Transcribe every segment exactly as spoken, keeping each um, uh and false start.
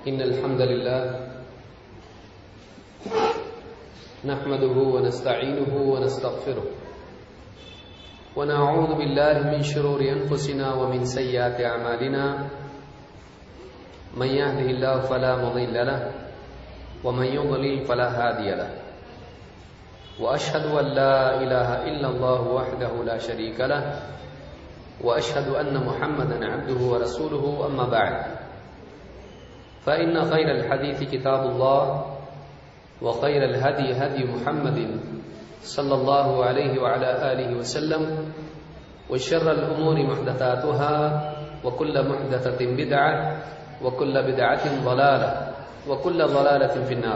إن الحمد لله نحمده ونستعينه ونستغفره ونعوذ بالله من شرور أنفسنا ومن سيئات أعمالنا من يهده الله فلا مضل له ومن يضلل فلا هادي له وأشهد أن لا إله إلا الله وحده لا شريك له وأشهد أن محمدا عبده ورسوله أما بعد فإن خير الحديث كتاب الله وخير الهدي هدي محمد صلى الله عليه وعلى آله وسلم وشر الأمور محدثاتها وكل محدثة بدعة وكل بدعة ضلالة وكل ضلالة في النار.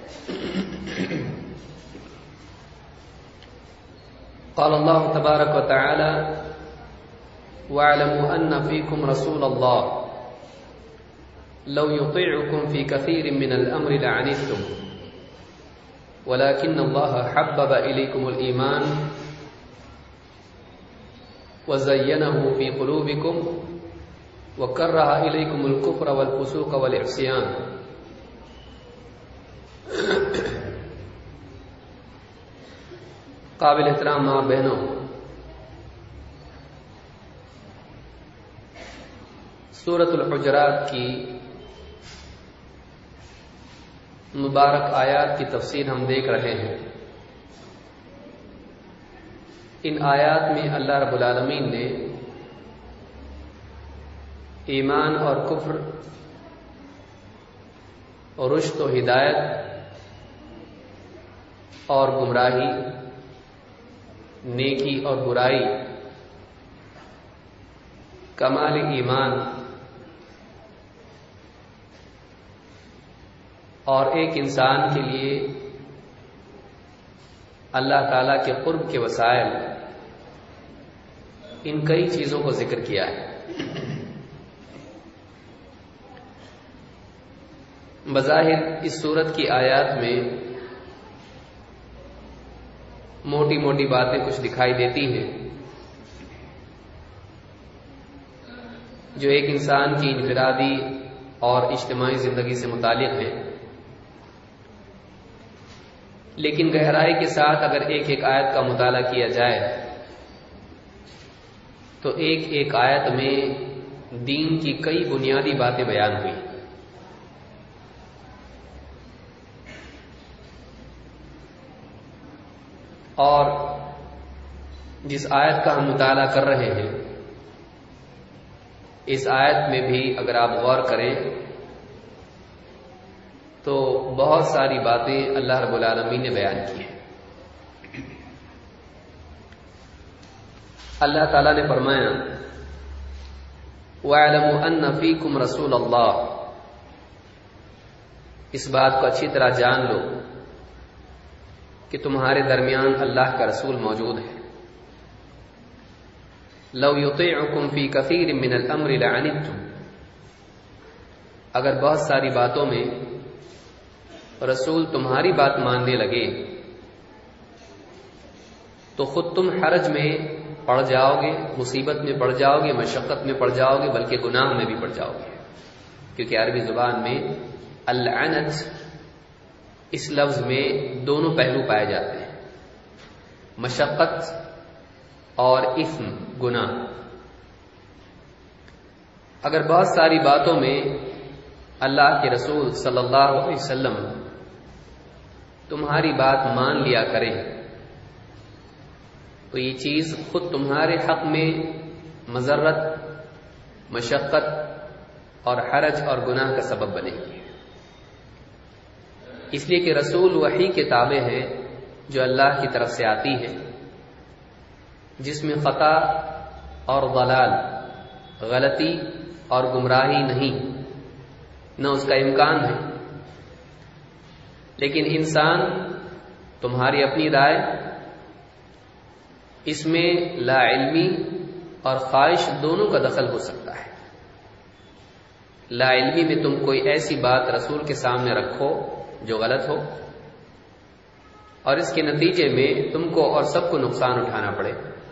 قال الله تبارك وتعالى واعلموا أن فيكم رسول الله لو يطيعكم في كثير من الأمر لعنتم ولكن الله حبب إليكم الإيمان وزينه في قلوبكم وكره إليكم الكفر والفسوق والعصيان. قابل احترام ماں بہنوں، سورۃ الحجرات کی مبارک آیات کی تفسیر ہم دیکھ رہے ہیں. ان آیات میں اللہ رب العالمین نے ایمان اور کفر اور رشد و ہدایت اور گمراہی، نیکی اور برائی، کمال ایمان اور ایک انسان کے لیے اللہ تعالی کے قرب کے وسائل، ان کئی چیزوں کو ذکر کیا ہے. بظاہر اس سورت کی آیات میں موٹی موٹی باتیں کچھ دکھائی دیتی ہیں جو ایک انسان کی انفرادی اور اجتماعی زندگی سے متعلق ہیں، لیکن گہرائی کے ساتھ اگر ایک ایک آیت کا مطالعہ کیا جائے تو ایک ایک آیت میں دین کی کئی بنیادی باتیں بیان ہوئی. اور جس آیت کا ہم مطالعہ کر رہے ہیں اس آیت میں بھی اگر آپ غور کریں تو بہت ساری باتیں اللہ رب العالمین نے بیان کی ہیں. اللہ تعالیٰ نے فرمایا وَاعْلَمُوا أَنَّ فِيكُمْ رَسُولَ اللَّهِ، اس بات کو اچھی طرح جان لو کہ تمہارے درمیان اللہ کا رسول موجود ہے. لو یطیعکم فی کثیر من الامر لعنتم، اگر بہت ساری باتوں میں رسول تمہاری بات ماننے لگے تو خود تم حرج میں پڑ جاؤ گے، مصیبت میں پڑ جاؤ گے، مشقت میں پڑ جاؤ گے، بلکہ گناہ میں بھی پڑ جاؤ گے. کیونکہ عربی زبان میں اللعنت اس لفظ میں دونوں پہلو پائے جاتے ہیں، مشقت اور اثم، گناہ. اگر بہت ساری باتوں میں اللہ کے رسول صلی اللہ علیہ وسلم تمہاری بات مان لیا کریں تو یہ چیز خود تمہارے حق میں مضرت، مشقت اور حرج اور گناہ کا سبب بنے گی. اس لیے کہ رسول وحی کے تابع ہے جو اللہ کی طرف سے آتی ہے، جس میں خطا اور ضلال، غلطی اور گمراہی نہیں، نہ اس کا امکان ہے. لیکن انسان تمہاری اپنی رائے، اس میں لا علمی اور خواہش دونوں کا دخل ہو سکتا ہے. لا علمی میں تم کوئی ایسی بات رسول کے سامنے رکھو جو غلط ہو اور اس کے نتیجے میں تم کو اور سب کو نقصان اٹھانا پڑے،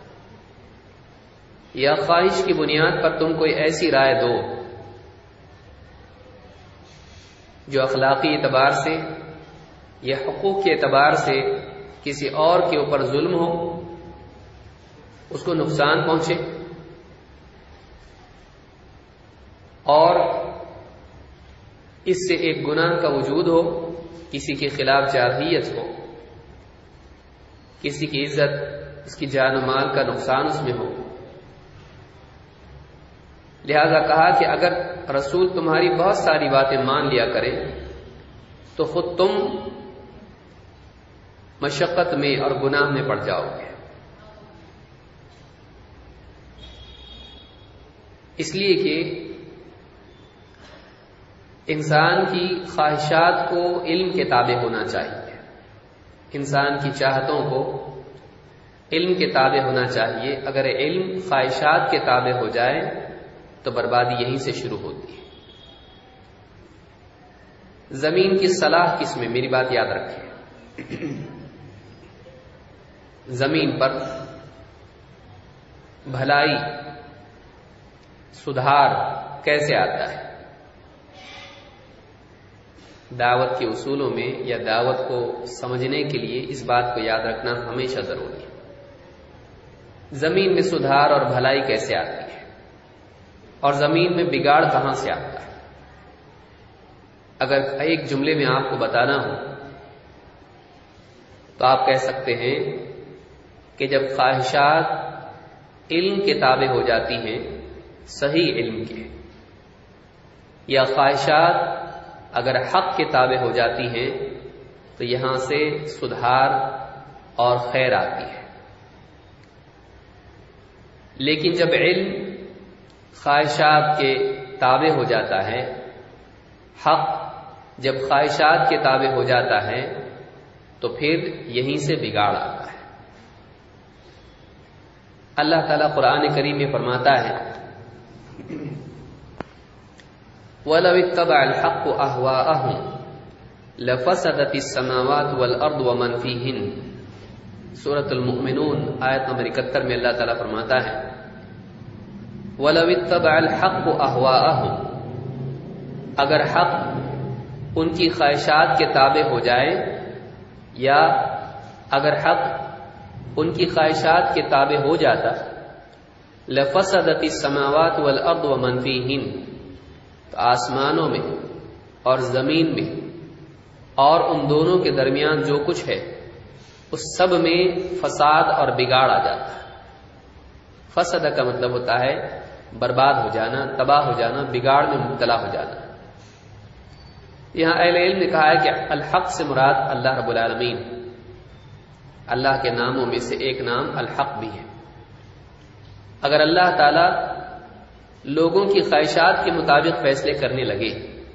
یا خواہش کی بنیاد پر تم کوئی ایسی رائے دو جو اخلاقی اعتبار سے یا حقوق کے اعتبار سے کسی اور کے اوپر ظلم ہو، اس کو نقصان پہنچے، اور اس سے ایک گناہ کا وجود ہو، کسی کے خلاف جارحیت ہو، کسی کی عزت، اس کی جان و مال کا نقصان اس میں ہو. لہذا کہا کہ اگر رسول تمہاری بہت ساری باتیں مان لیا کرے تو خود تم مشقت میں اور گناہ میں پڑ جاؤ گے. اس لیے کہ انسان کی خواہشات کو علم کے تابع ہونا چاہیے، انسان کی چاہتوں کو علم کے تابع ہونا چاہیے. اگر علم خواہشات کے تابع ہو جائے تو بربادی یہیں سے شروع ہوتی ہے. زمین کی صلاح کس میں؟ میری بات یاد رکھیں، زمین پر بھلائی، سدھار کیسے آتا ہے؟ دعوت کے اصولوں میں یا دعوت کو سمجھنے کے لیے اس بات کو یاد رکھنا ہمیشہ ضروری ہے. زمین میں سدھار اور بھلائی کیسے آتی ہے، اور زمین میں بگاڑ کہاں سے آتا ہے؟ اگر ایک جملے میں آپ کو بتانا ہو تو آپ کہہ سکتے ہیں کہ جب خواہشات علم کے تابع ہو جاتی ہیں، صحیح علم کے، یا خواہشات اگر حق کے تابع ہو جاتی ہیں تو یہاں سے سدھار اور خیر آتی ہے. لیکن جب علم خواہشات کے تابع ہو جاتا ہے، حق جب خواہشات کے تابع ہو جاتا ہے تو پھر یہیں سے بگاڑ آتا ہے. اللہ تعالیٰ قرآن کریم میں فرماتا ہے وَلَوِ اتَّبَعَ الْحَقُّ أَهْوَاءَهُمْ لَفَسَدَتِ السَّمَاوَاتُ وَالْأَرْضُ وَمَنْ فِيهِنَّ. سورۃ المؤمنون آیت نمبر اکہتر میں اللہ تعالیٰ فرماتا ہے وَلَوِ اتَّبَعَ الْحَقُّ أَهْوَاءَهُمْ، اگر حق ان کی خواہشات کے تابع ہو جائے، یا اگر حق ان کی خواہشات کے تابع ہو جاتا، لَفَسَدَتِ السَّمَاوَاتُ وَالْأَرْضُ وَمَنْ فِيهِنَّ، تو آسمانوں میں اور زمین میں اور ان دونوں کے درمیان جو کچھ ہے اس سب میں فساد اور بگاڑ آ جاتا ہے. فسد کا مطلب ہوتا ہے برباد ہو جانا، تباہ ہو جانا، بگاڑ میں مبتلا ہو جانا. یہاں اہل علم نے کہا ہے کہ الحق سے مراد اللہ رب العالمین، اللہ کے ناموں میں سے ایک نام الحق بھی ہے. اگر اللہ تعالی لوگوں کی خواہشات کے مطابق فیصلے کرنے لگے،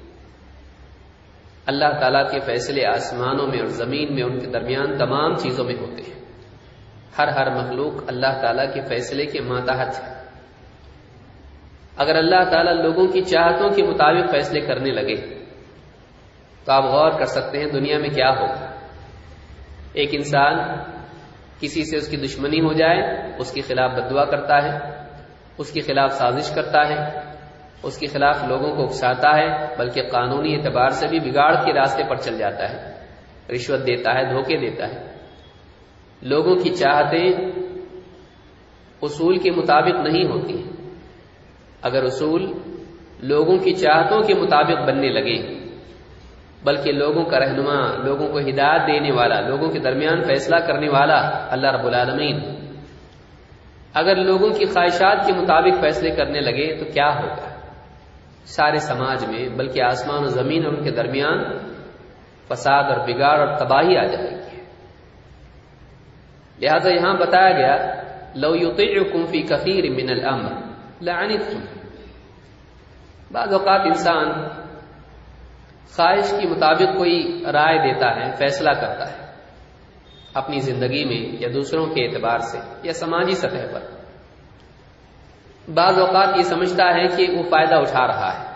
اللہ تعالیٰ کے فیصلے آسمانوں میں اور زمین میں، ان کے درمیان تمام چیزوں میں ہوتے ہیں. ہر ہر مخلوق اللہ تعالیٰ کے فیصلے کے ماتحت ہے. اگر اللہ تعالیٰ لوگوں کی چاہتوں کے مطابق فیصلے کرنے لگے تو آپ غور کر سکتے ہیں دنیا میں کیا ہوگا. ایک انسان کسی سے اس کی دشمنی ہو جائے، اس کے خلاف بددعا کرتا ہے، اس کے خلاف سازش کرتا ہے، اس کے خلاف لوگوں کو اکساتا ہے، بلکہ قانونی اعتبار سے بھی بگاڑ کے راستے پر چل جاتا ہے، رشوت دیتا ہے، دھوکے دیتا ہے. لوگوں کی چاہتیں اصول کے مطابق نہیں ہوتی. اگر اصول لوگوں کی چاہتوں کے مطابق بننے لگے، بلکہ لوگوں کا رہنما، لوگوں کو ہدایت دینے والا، لوگوں کے درمیان فیصلہ کرنے والا اللہ رب العالمین اگر لوگوں کی خواہشات کے مطابق فیصلے کرنے لگے تو کیا ہوگا؟ سارے سماج میں، بلکہ آسمان و زمین اور ان کے درمیان فساد اور بگاڑ اور تباہی آ جائے گی. لہذا یہاں بتایا گیا لو یطیعکم فی کثیر من الامر لعنتم. بعض اوقات انسان خواہش کے مطابق کوئی رائے دیتا ہے، فیصلہ کرتا ہے اپنی زندگی میں یا دوسروں کے اعتبار سے یا سماجی سطح پر. بعض اوقات یہ سمجھتا ہے کہ وہ فائدہ اٹھا رہا ہے،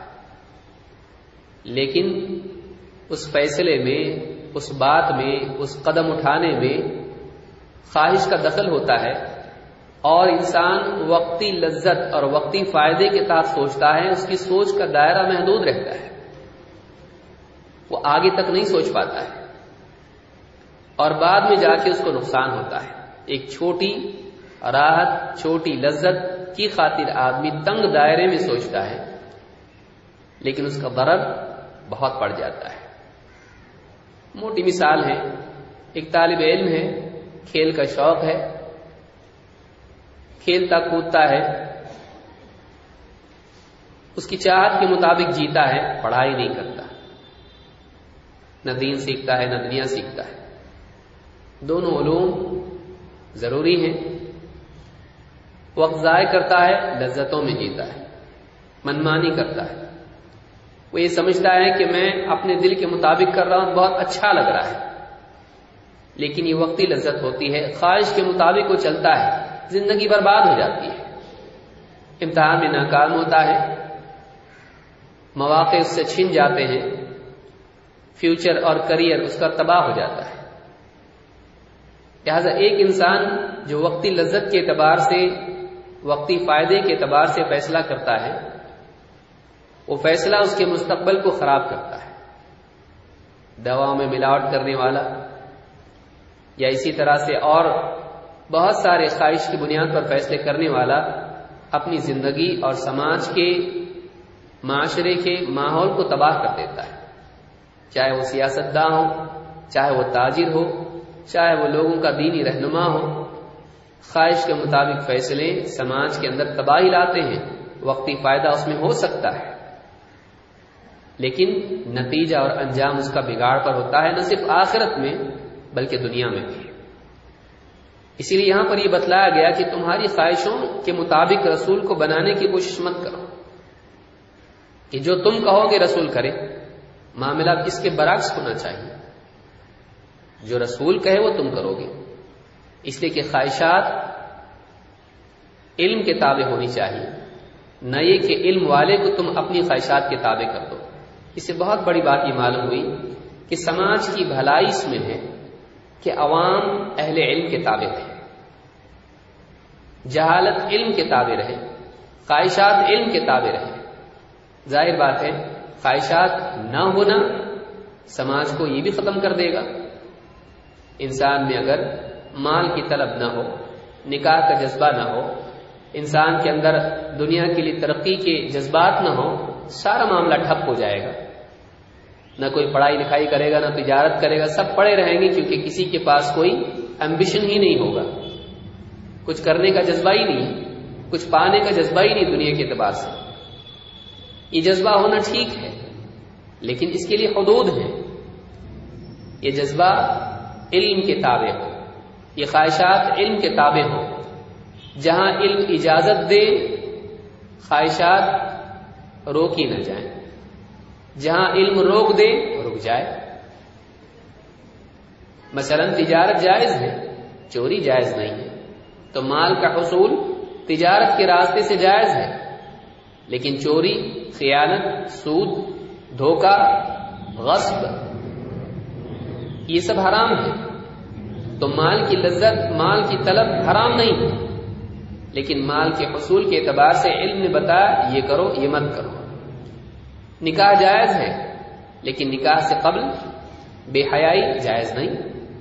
لیکن اس فیصلے میں، اس بات میں، اس قدم اٹھانے میں خواہش کا دخل ہوتا ہے، اور انسان وقتی لذت اور وقتی فائدے کے تحت سوچتا ہے، اس کی سوچ کا دائرہ محدود رہتا ہے. وہ آگے تک نہیں سوچ پاتا ہے اور بعد میں جا کے اس کو نقصان ہوتا ہے۔ ایک چھوٹی راحت، چھوٹی لذت کی خاطر آدمی تنگ دائرے میں سوچتا ہے، لیکن اس کا ضرر بہت پڑ جاتا ہے۔ موٹی مثال ہے، ایک طالب علم ہے، کھیل کا شوق ہے، کھیلتا کودتا ہے، اس کی چاہت کے مطابق جیتا ہے، پڑھائی نہیں کرتا، نہ دین سیکھتا ہے نہ دنیا سیکھتا ہے۔ دونوں علوم ضروری ہیں، وقت ضائع کرتا ہے، لذتوں میں جیتا ہے، منمانی کرتا ہے۔ وہ یہ سمجھتا ہے کہ میں اپنے دل کے مطابق کر رہا ہوں، بہت اچھا لگ رہا ہے، لیکن یہ وقتی لذت ہوتی ہے، خواہش کے مطابق وہ چلتا ہے، زندگی برباد ہو جاتی ہے، امتحان میں ناکام ہوتا ہے، مواقع اس سے چھن جاتے ہیں، فیوچر اور کریئر اس کا تباہ ہو جاتا ہے۔ لہذا ایک انسان جو وقتی لذت کے اعتبار سے، وقتی فائدے کے اعتبار سے فیصلہ کرتا ہے، وہ فیصلہ اس کے مستقبل کو خراب کرتا ہے۔ دواؤں میں ملاوٹ کرنے والا یا اسی طرح سے اور بہت سارے خواہش کی بنیاد پر فیصلے کرنے والا اپنی زندگی اور سماج کے، معاشرے کے ماحول کو تباہ کر دیتا ہے، چاہے وہ سیاستداں ہو، چاہے وہ تاجر ہو، چاہے وہ لوگوں کا دینی رہنما ہو۔ خواہش کے مطابق فیصلے سماج کے اندر تباہی لاتے ہیں، وقتی فائدہ اس میں ہو سکتا ہے، لیکن نتیجہ اور انجام اس کا بگاڑ پر ہوتا ہے، نہ صرف آخرت میں بلکہ دنیا میں بھی۔ اسی لیے یہاں پر یہ بتلایا گیا کہ تمہاری خواہشوں کے مطابق رسول کو بنانے کی کوشش مت کرو، کہ جو تم کہو گے رسول کرے، معاملہ اس کے برعکس ہونا چاہیے، جو رسول کہے وہ تم کرو گے، اس لیے کہ خواہشات علم کے تابع ہونی چاہیے، نہ یہ کہ علم والے کو تم اپنی خواہشات کے تابع کر دو۔ اس سے بہت بڑی بات یہ معلوم ہوئی کہ سماج کی بھلائی اس میں ہے کہ عوام اہل علم کے تابع رہے، جہالت علم کے تابع رہے، خواہشات علم کے تابع رہے۔ ظاہر بات ہے خواہشات نہ ہونا سماج کو یہ بھی ختم کر دے گا۔ انسان میں اگر مال کی طلب نہ ہو، نکاح کا جذبہ نہ ہو، انسان کے اندر دنیا کے لیے ترقی کے جذبات نہ ہو، سارا معاملہ ٹھپ ہو جائے گا۔ نہ کوئی پڑھائی لکھائی کرے گا، نہ تجارت کرے گا، سب پڑے رہیں گے، کیونکہ کسی کے پاس کوئی ایمبیشن ہی نہیں ہوگا، کچھ کرنے کا جذبہ ہی نہیں، کچھ پانے کا جذبہ ہی نہیں دنیا کے اعتبار سے۔ یہ جذبہ ہونا ٹھیک ہے، لیکن اس کے لیے حدود ہیں۔ یہ جذبہ علم کے تابع ہو، یہ خواہشات علم کے تابع ہو۔ جہاں علم اجازت دے خواہشات روکی نہ جائیں، جہاں علم روک دے رک جائے۔ مثلا تجارت جائز ہے، چوری جائز نہیں ہے، تو مال کا حصول تجارت کے راستے سے جائز ہے، لیکن چوری، خیانت، سود، دھوکہ، غصب، یہ سب حرام ہے۔ تو مال کی لذت، مال کی طلب حرام نہیں ہے، لیکن مال کے حصول کے اعتبار سے علم نے بتایا یہ کرو یہ مت کرو۔ نکاح جائز ہے، لیکن نکاح سے قبل بے حیائی جائز نہیں،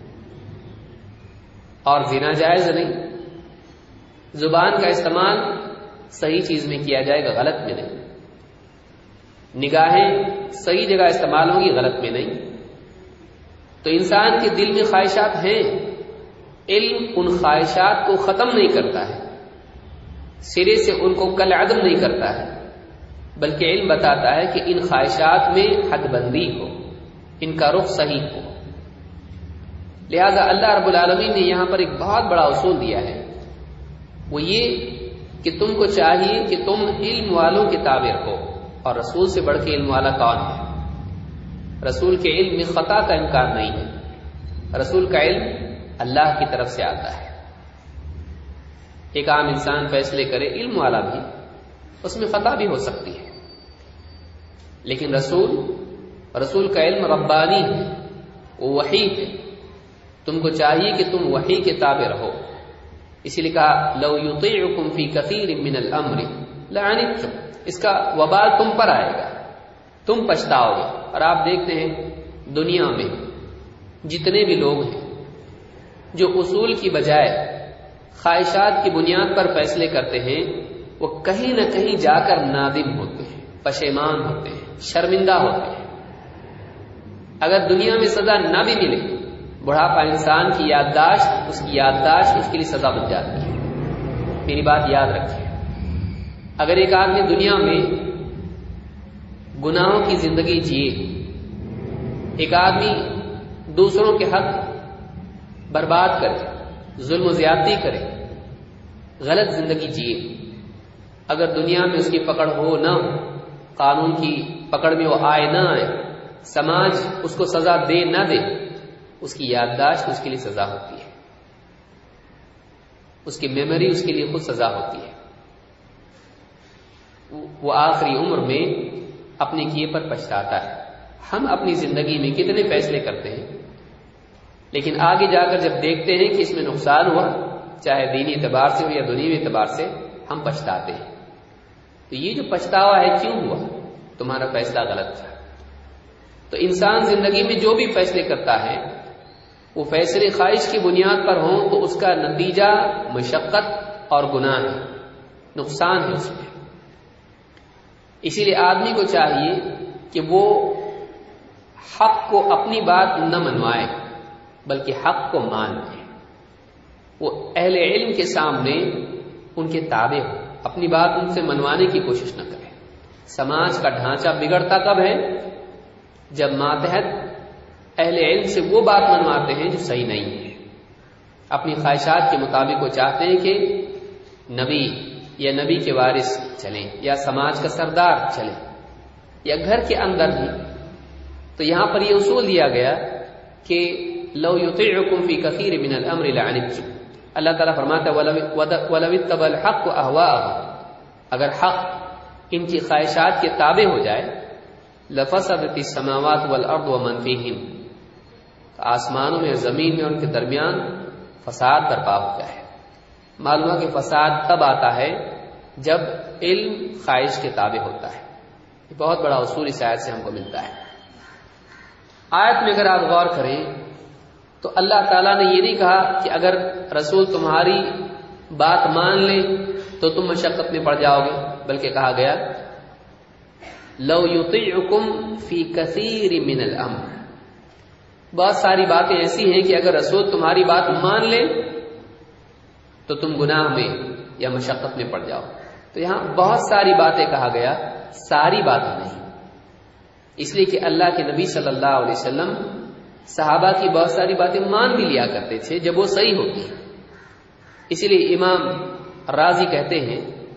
اور زنا جائز نہیں۔ زبان کا استعمال صحیح چیز میں کیا جائے گا، غلط میں نہیں۔ نگاہیں صحیح جگہ استعمال ہوں گی، غلط میں نہیں۔ تو انسان کے دل میں خواہشات ہیں، علم ان خواہشات کو ختم نہیں کرتا ہے، سرے سے ان کو کل عدم نہیں کرتا ہے، بلکہ علم بتاتا ہے کہ ان خواہشات میں حد بندی ہو، ان کا رخ صحیح ہو۔ لہذا اللہ رب العالمین نے یہاں پر ایک بہت بڑا اصول دیا ہے، وہ یہ کہ تم کو چاہیے کہ تم علم والوں کے تابع ہو، اور رسول سے بڑھ کے علم والا کون ہے؟ رسول کے علم میں خطا کا امکان نہیں ہے، رسول کا علم اللہ کی طرف سے آتا ہے۔ ایک عام انسان فیصلے کرے، علم والا بھی، اس میں خطا بھی ہو سکتی ہے، لیکن رسول رسول کا علم ربانی ہے، وہ وحی ہے، تم کو چاہیے کہ تم وحی کے تابع رہو۔ اسی لیے کہا لو یطیعکم فی کثیر من الامر لعنتم، اس کا وبال تم پر آئے گا، تم پچھتاؤ گے۔ اور آپ دیکھتے ہیں دنیا میں جتنے بھی لوگ ہیں جو اصول کی بجائے خواہشات کی بنیاد پر فیصلے کرتے ہیں وہ کہیں نہ کہیں جا کر نادم ہوتے ہیں، پشیمان ہوتے ہیں، شرمندہ ہوتے ہیں۔ اگر دنیا میں سزا نہ بھی ملے، بڑھاپا انسان کی یادداشت اس کی یادداشت اس کے لیے سزا بن جاتی ہے۔ میری بات یاد رکھیے، اگر ایک آدمی دنیا میں گناہوں کی زندگی جیے، ایک آدمی دوسروں کے حق برباد کرے، ظلم و زیادتی کرے، غلط زندگی جیے، اگر دنیا میں اس کی پکڑ ہو نہ ہو، قانون کی پکڑ میں وہ آئے نہ آئے، سماج اس کو سزا دے نہ دے، اس کی یادداشت اس کے لیے سزا ہوتی ہے، اس کی میموری اس کے لیے خود سزا ہوتی ہے۔ وہ آخری عمر میں اپنے کیے پر پچھتاتا ہے۔ ہم اپنی زندگی میں کتنے فیصلے کرتے ہیں، لیکن آگے جا کر جب دیکھتے ہیں کہ اس میں نقصان ہوا، چاہے دینی اعتبار سے ہو یا دنیوی اعتبار سے، ہم پچھتاتے ہیں۔ تو یہ جو پچھتاوا ہے کیوں ہوا؟ تمہارا فیصلہ غلط تھا۔ تو انسان زندگی میں جو بھی فیصلے کرتا ہے وہ فیصلے خواہش کی بنیاد پر ہوں تو اس کا نتیجہ مشقت اور گناہ ہے، نقصان ہے اس میں۔ اسی لیے آدمی کو چاہیے کہ وہ حق کو اپنی بات نہ منوائے بلکہ حق کو مان لے، وہ اہل علم کے سامنے ان کے تابع ہو، اپنی بات ان سے منوانے کی کوشش نہ کرے۔ سماج کا ڈھانچہ بگڑتا کب ہے؟ جب ماتحت اہل علم سے وہ بات منواتے ہیں جو صحیح نہیں ہے، اپنی خواہشات کے مطابق وہ چاہتے ہیں کہ نبی یا نبی کے وارث چلیں یا سماج کا سردار چلے یا گھر کے اندر بھی۔ تو یہاں پر یہ اصول دیا گیا کہ لو یطیعکم فی کثیر من الامر لعنتم، اللہ تعالیٰ فرماتا ہے وَلَوِ اتَّبَعَ الْحَقُّ أَهْوَاءَهُمْ، اگر حق ان کی خواہشات کے تابع ہو جائے لَفَسَدَتِ السَّمَاوَاتُ وَالْأَرْضُ وَمَنْ فِيهِنْ، تو آسمانوں میں زمین میں ان کے درمیان فساد برپا ہو جائے۔ معلوم ہے کہ فساد تب آتا ہے جب علم خواہش کے تابع ہوتا ہے۔ یہ بہت بڑا اصول اس آیت سے ہم کو ملتا ہے۔ آیت میں اگر آپ غور کریں تو اللہ تعالیٰ نے یہ نہیں کہا کہ اگر رسول تمہاری بات مان لے تو تم مشقت میں پڑ جاؤ گے، بلکہ کہا گیا لو یطیعکم فی کثیر من الامر، بہت ساری باتیں ایسی ہیں کہ اگر رسول تمہاری بات مان لے تو تم گناہ میں یا مشقت میں پڑ جاؤ۔ تو یہاں بہت ساری باتیں کہا گیا، ساری باتیں نہیں، اس لیے کہ اللہ کے نبی صلی اللہ علیہ وسلم صحابہ کی بہت ساری باتیں مان بھی لیا کرتے تھے جب وہ صحیح ہوتی۔ اسی لیے امام رازی کہتے ہیں،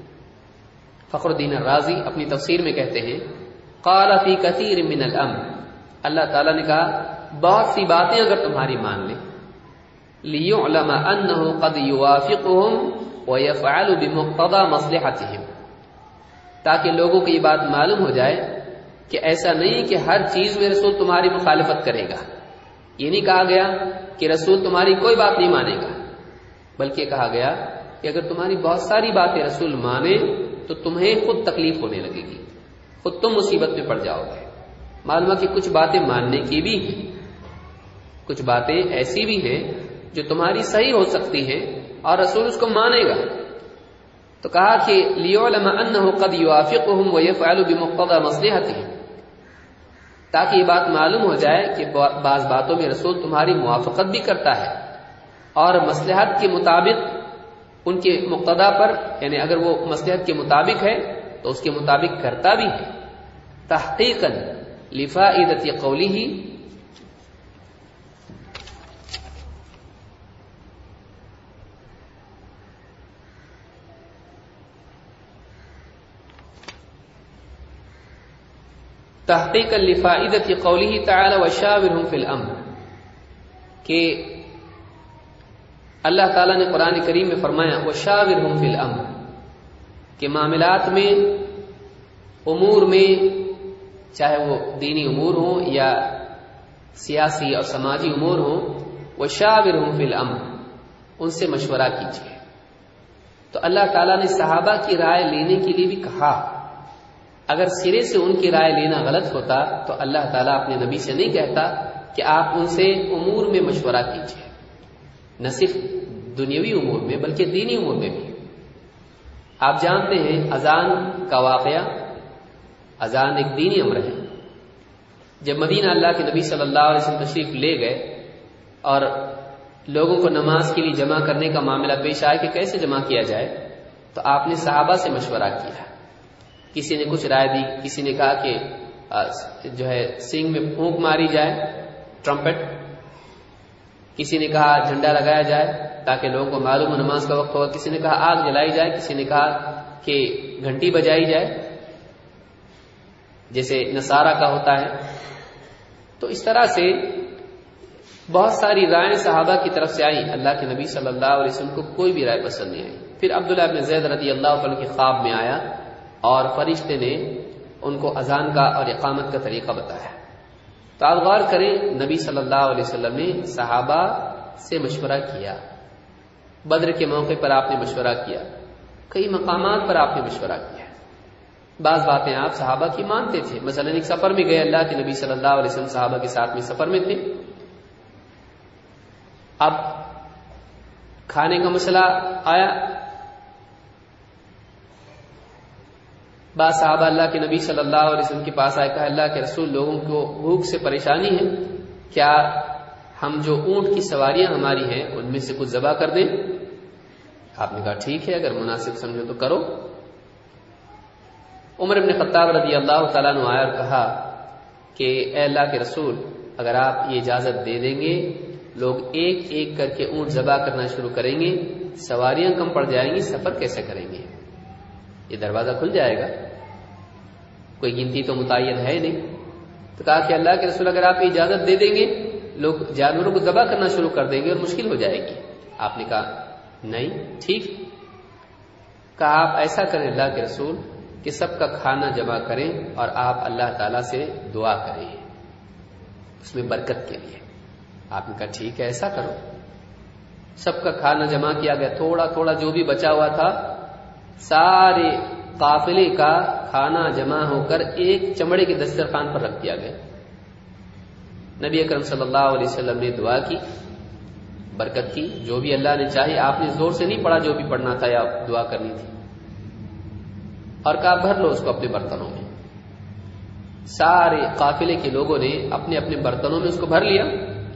فخر الدین الرازی اپنی تفسیر میں کہتے ہیں قال فی کثیر من الامر، اللہ تعالیٰ نے کہا بہت سی باتیں اگر تمہاری مان لیں لِيُعْلَمَ أَنَّهُ قَدْ يُوَافِقُهُمْ وَيَفْعَلُ بِمُقْتَضَى مَصْلِحَتِهِمْ، تاکہ لوگوں کو یہ بات معلوم ہو جائے کہ ایسا نہیں کہ ہر چیز میں رسول تمہاری مخالفت کرے گا۔ یہ نہیں کہا گیا کہ رسول تمہاری کوئی بات نہیں مانے گا، بلکہ کہا گیا کہ اگر تمہاری بہت ساری باتیں رسول مانے تو تمہیں خود تکلیف ہونے لگے گی، خود تم مصیبت میں پڑ جاؤ گے۔ معلوم ہے کہ کچھ باتیں ماننے کی بھی ہیں، کچھ باتیں ایسی بھی ہیں جو تمہاری صحیح ہو سکتی ہیں اور رسول اس کو مانے گا۔ تو کہا کہ لِيُعْلَمَ أَنَّهُ قَدْ يُوَافِقُهُمْ وَيَفْعَلُ بِمُقْتَضَى مَصْلِحَتِهِمْ، تاکہ یہ بات معلوم ہو جائے کہ بعض باتوں میں رسول تمہاری موافقت بھی کرتا ہے اور مصلحت کے مطابق ان کے مقتضا پر، یعنی اگر وہ مصلحت کے مطابق ہے تو اس کے مطابق کرتا بھی ہے۔ تحقیقاً لفائدۃ قولہ، تحقیقاً لفائدۃ قولہ تعالی وشاورہم فی الامر، کہ اللہ تعالیٰ نے قرآن کریم میں فرمایا وشاورہم فی الامر، کہ معاملات میں، امور میں، چاہے وہ دینی امور ہوں یا سیاسی اور سماجی امور ہوں، وشاورہم فی الامر، ان سے مشورہ کیجیے۔ تو اللہ تعالیٰ نے صحابہ کی رائے لینے کے لیے بھی کہا، اگر سرے سے ان کی رائے لینا غلط ہوتا تو اللہ تعالیٰ اپنے نبی سے نہیں کہتا کہ آپ ان سے امور میں مشورہ کیجیے، نہ صرف دنیاوی امور میں بلکہ دینی امور میں بھی۔ آپ جانتے ہیں اذان کا واقعہ، اذان ایک دینی امر ہے۔ جب مدینہ اللہ کے نبی صلی اللہ علیہ وسلم تشریف لے گئے اور لوگوں کو نماز کے لیے جمع کرنے کا معاملہ پیش آیا کہ کیسے جمع کیا جائے، تو آپ نے صحابہ سے مشورہ کیا۔ کسی نے کچھ رائے دی، کسی نے کہا کہ جو ہے سینگ میں پھونک ماری جائے، ٹرمپٹ، کسی نے کہا جھنڈا لگایا جائے تاکہ لوگوں کو معلوم ہو نماز کا وقت ہوگا، کسی نے کہا آگ جلائی جائے، کسی نے کہا کہ گھنٹی بجائی جائے جیسے نصارہ کا ہوتا ہے۔ تو اس طرح سے بہت ساری رائے صحابہ کی طرف سے آئی، اللہ کے نبی صلی اللہ علیہ وسلم کو کوئی بھی رائے پسند نہیں آئی۔ پھر عبداللہ بن زید رضی اللہ عنہ کے خواب میں آیا اور فرشتے نے ان کو اذان کا اور اقامت کا طریقہ بتایا۔ تو آپ غور کریں، نبی صلی اللہ علیہ وسلم نے صحابہ سے مشورہ کیا، بدر کے موقع پر آپ نے مشورہ کیا، کئی مقامات پر آپ نے مشورہ کیا۔ بعض باتیں آپ صحابہ کی مانتے تھے، مثلا ایک سفر میں گئے، اللہ کے نبی صلی اللہ علیہ وسلم صحابہ کے ساتھ میں سفر میں تھے، اب کھانے کا مسئلہ آیا، بعض صحابہ اللہ کے نبی صلی اللہ علیہ وسلم کے پاس آئے، کہا اللہ کے رسول لوگوں کو بھوک سے پریشانی ہے، کیا ہم جو اونٹ کی سواریاں ہماری ہیں ان میں سے کچھ ذبح کر دیں؟ آپ نے کہا ٹھیک ہے، اگر مناسب سمجھو تو کرو۔ عمر بن خطاب رضی اللہ تعالیٰ عنہ آیا اور کہا کہ اے اللہ کے رسول اگر آپ یہ اجازت دے دیں گے لوگ ایک ایک کر کے اونٹ ذبح کرنا شروع کریں گے، سواریاں کم پڑ جائیں گی، سفر کیسے کریں گے؟ یہ دروازہ کھل جائے گا، کوئی گنتی تو متعین ہے نہیں۔ تو کہا کہ اللہ کے رسول اگر آپ یہ اجازت دے دیں گے لوگ جانوروں کو ذبح کرنا شروع کر دیں گے اور مشکل ہو جائے گی۔ آپ نے کہا نہیں ٹھیک۔ کہا آپ ایسا کریں اللہ کے رسول کہ سب کا کھانا جمع کریں اور آپ اللہ تعالیٰ سے دعا کریں اس میں برکت کے لیے۔ آپ نے کہا ٹھیک ہے ایسا کرو۔ سب کا کھانا جمع کیا گیا، تھوڑا تھوڑا جو بھی بچا ہوا تھا سارے قافلے کا کھانا جمع ہو کر ایک چمڑے کے دسترخوان پر رکھ دیا گیا۔ نبی اکرم صلی اللہ علیہ وسلم نے دعا کی، برکت کی، جو بھی اللہ نے چاہی، آپ نے زور سے نہیں پڑھا جو بھی پڑھنا تھا یا دعا کرنی تھی، اور کہا بھر لو اس کو اپنے برتنوں میں۔ سارے قافلے کے لوگوں نے اپنے اپنے برتنوں میں اس کو بھر لیا۔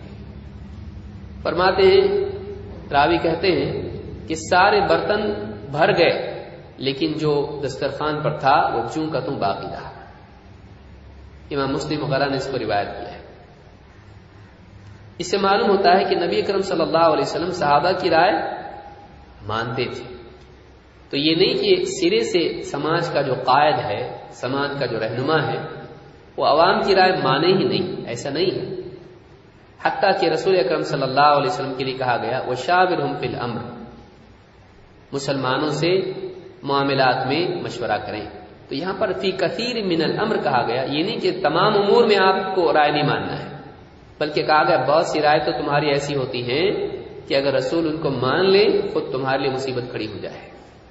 فرماتے ہیں، راوی کہتے ہیں کہ سارے برتن بھر گئے لیکن جو دسترخوان پر تھا وہ چوں کا توں باقی رہا۔ امام مسلم وغیرہ نے اس کو روایت کیا ہے۔ اس سے معلوم ہوتا ہے کہ نبی اکرم صلی اللہ علیہ وسلم صحابہ کی رائے مانتے تھے۔ تو یہ نہیں کہ سرے سے سماج کا جو قائد ہے، سماج کا جو رہنما ہے، وہ عوام کی رائے مانے ہی نہیں، ایسا نہیں ہے۔ حتیٰ کہ رسول اکرم صلی اللہ علیہ وسلم کے لیے کہا گیا وَشَاوِرْهُمْ فِي الْأَمْرِ، مسلمانوں سے معاملات میں مشورہ کریں۔ تو یہاں پر فی کثیر من الامر کہا گیا، یہ نہیں کہ تمام امور میں آپ کو رائے نہیں ماننا ہے، بلکہ کہا گیا بہت سی رائے تو تمہاری ایسی ہوتی ہیں کہ اگر رسول ان کو مان لے خود تمہارے لیے مصیبت کھڑی ہو جائے۔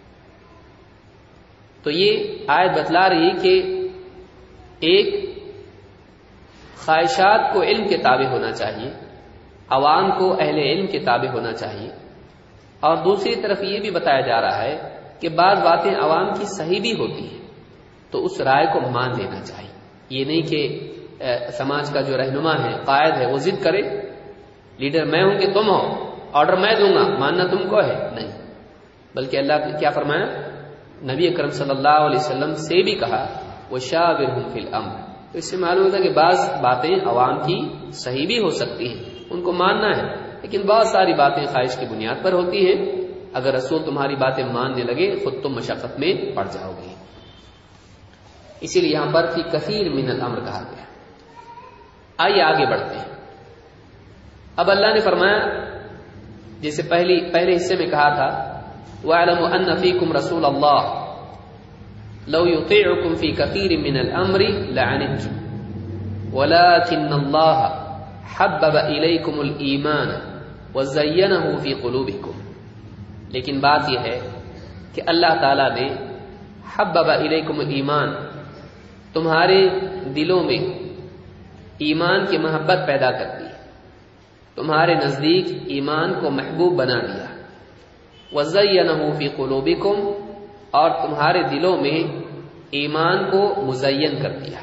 تو یہ آیت بتلا رہی کہ ایک خواہشات کو علم کے تابع ہونا چاہیے، عوام کو اہل علم کے تابع ہونا چاہیے، اور دوسری طرف یہ بھی بتایا جا رہا ہے کہ بعض باتیں عوام کی صحیح بھی ہوتی ہیں تو اس رائے کو مان لینا چاہیے۔ یہ نہیں کہ سماج کا جو رہنما ہے، قائد ہے، وہ ضد کرے لیڈر میں ہوں کہ تم ہو، آرڈر میں دوں گا، ماننا تم کو ہے، نہیں، بلکہ اللہ نے کیا فرمایا، نبی اکرم صلی اللہ علیہ وسلم سے بھی کہا وَشَاوِرْهُمْ فِي الْأَمْرِ۔ تو اس سے معلوم ہوتا ہے کہ بعض باتیں عوام کی صحیح بھی ہو سکتی ہیں، ان کو ماننا ہے، لیکن بہت ساری باتیں خواہش کی بنیاد پر ہوتی ہیں۔ اگر رسول تمہاری باتیں ماننے لگے خود تم مشقت میں پڑ جاؤ گے۔ اسی لیے یہاں پر فی کثیر من الامر کہا گیا۔ آئیے آگے بڑھتے ہیں۔ اب اللہ نے فرمایا، جیسے پہلی پہلے حصے میں کہا تھا وَاعْلَمُوا أَنَّ فِيكُمْ رَسُولَ اللَّهِ لَوْ يُطِيعُكُمْ فِي كَثِيرٍ مِّنَ الْأَمْرِ لَعَنِتُّمْ وَلَكِنَّ اللَّهَ حَبَّبَ إِلَيْكُمُ الْإِيمَانَ وَزَيَّنَهُ فِي قُلُوبِكُمْ۔ لیکن بات یہ ہے کہ اللہ تعالیٰ نے حبب الیکم الایمان، تمہارے دلوں میں ایمان کی محبت پیدا کر دی، تمہارے نزدیک ایمان کو محبوب بنا دیا، وَزَيَّنَهُ فِي قُلُوبِكُمْ، اور تمہارے دلوں میں ایمان کو مزین کر دیا،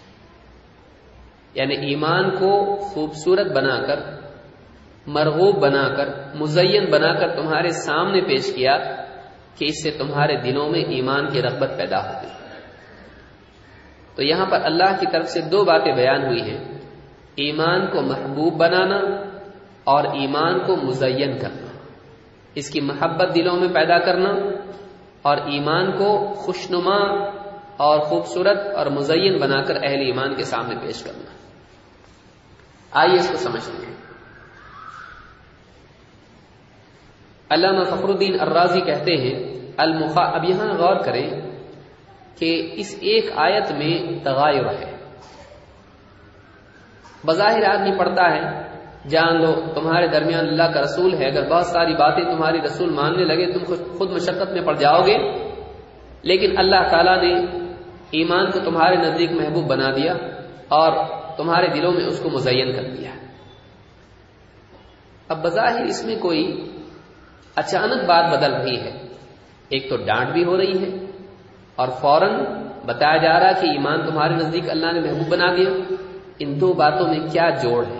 یعنی ایمان کو خوبصورت بنا کر، مرغوب بنا کر، مزین بنا کر تمہارے سامنے پیش کیا کہ اس سے تمہارے دلوں میں ایمان کی رغبت پیدا ہو گئی۔ تو یہاں پر اللہ کی طرف سے دو باتیں بیان ہوئی ہیں، ایمان کو محبوب بنانا اور ایمان کو مزین کرنا، اس کی محبت دلوں میں پیدا کرنا اور ایمان کو خوشنما اور خوبصورت اور مزین بنا کر اہل ایمان کے سامنے پیش کرنا۔ آئیے اس کو سمجھتے ہیں۔ علامہ فخر الدین الرازی کہتے ہیں المخا اب یہاں غور کریں کہ اس ایک آیت میں تغایر ہے۔ بظاہر آدمی پڑھتا ہے، جان لو تمہارے درمیان اللہ کا رسول ہے، اگر بہت ساری باتیں تمہاری رسول ماننے لگے تم خود مشقت میں پڑ جاؤ گے، لیکن اللہ تعالیٰ نے ایمان کو تمہارے نزدیک محبوب بنا دیا اور تمہارے دلوں میں اس کو مزین کر دیا۔ اب بظاہر اس میں کوئی اچانک بات بدل رہی ہے، ایک تو ڈانٹ بھی ہو رہی ہے اور فوراً بتایا جا رہا کہ ایمان تمہارے نزدیک اللہ نے محبوب بنا دیا۔ ان دو باتوں میں کیا جوڑ ہے؟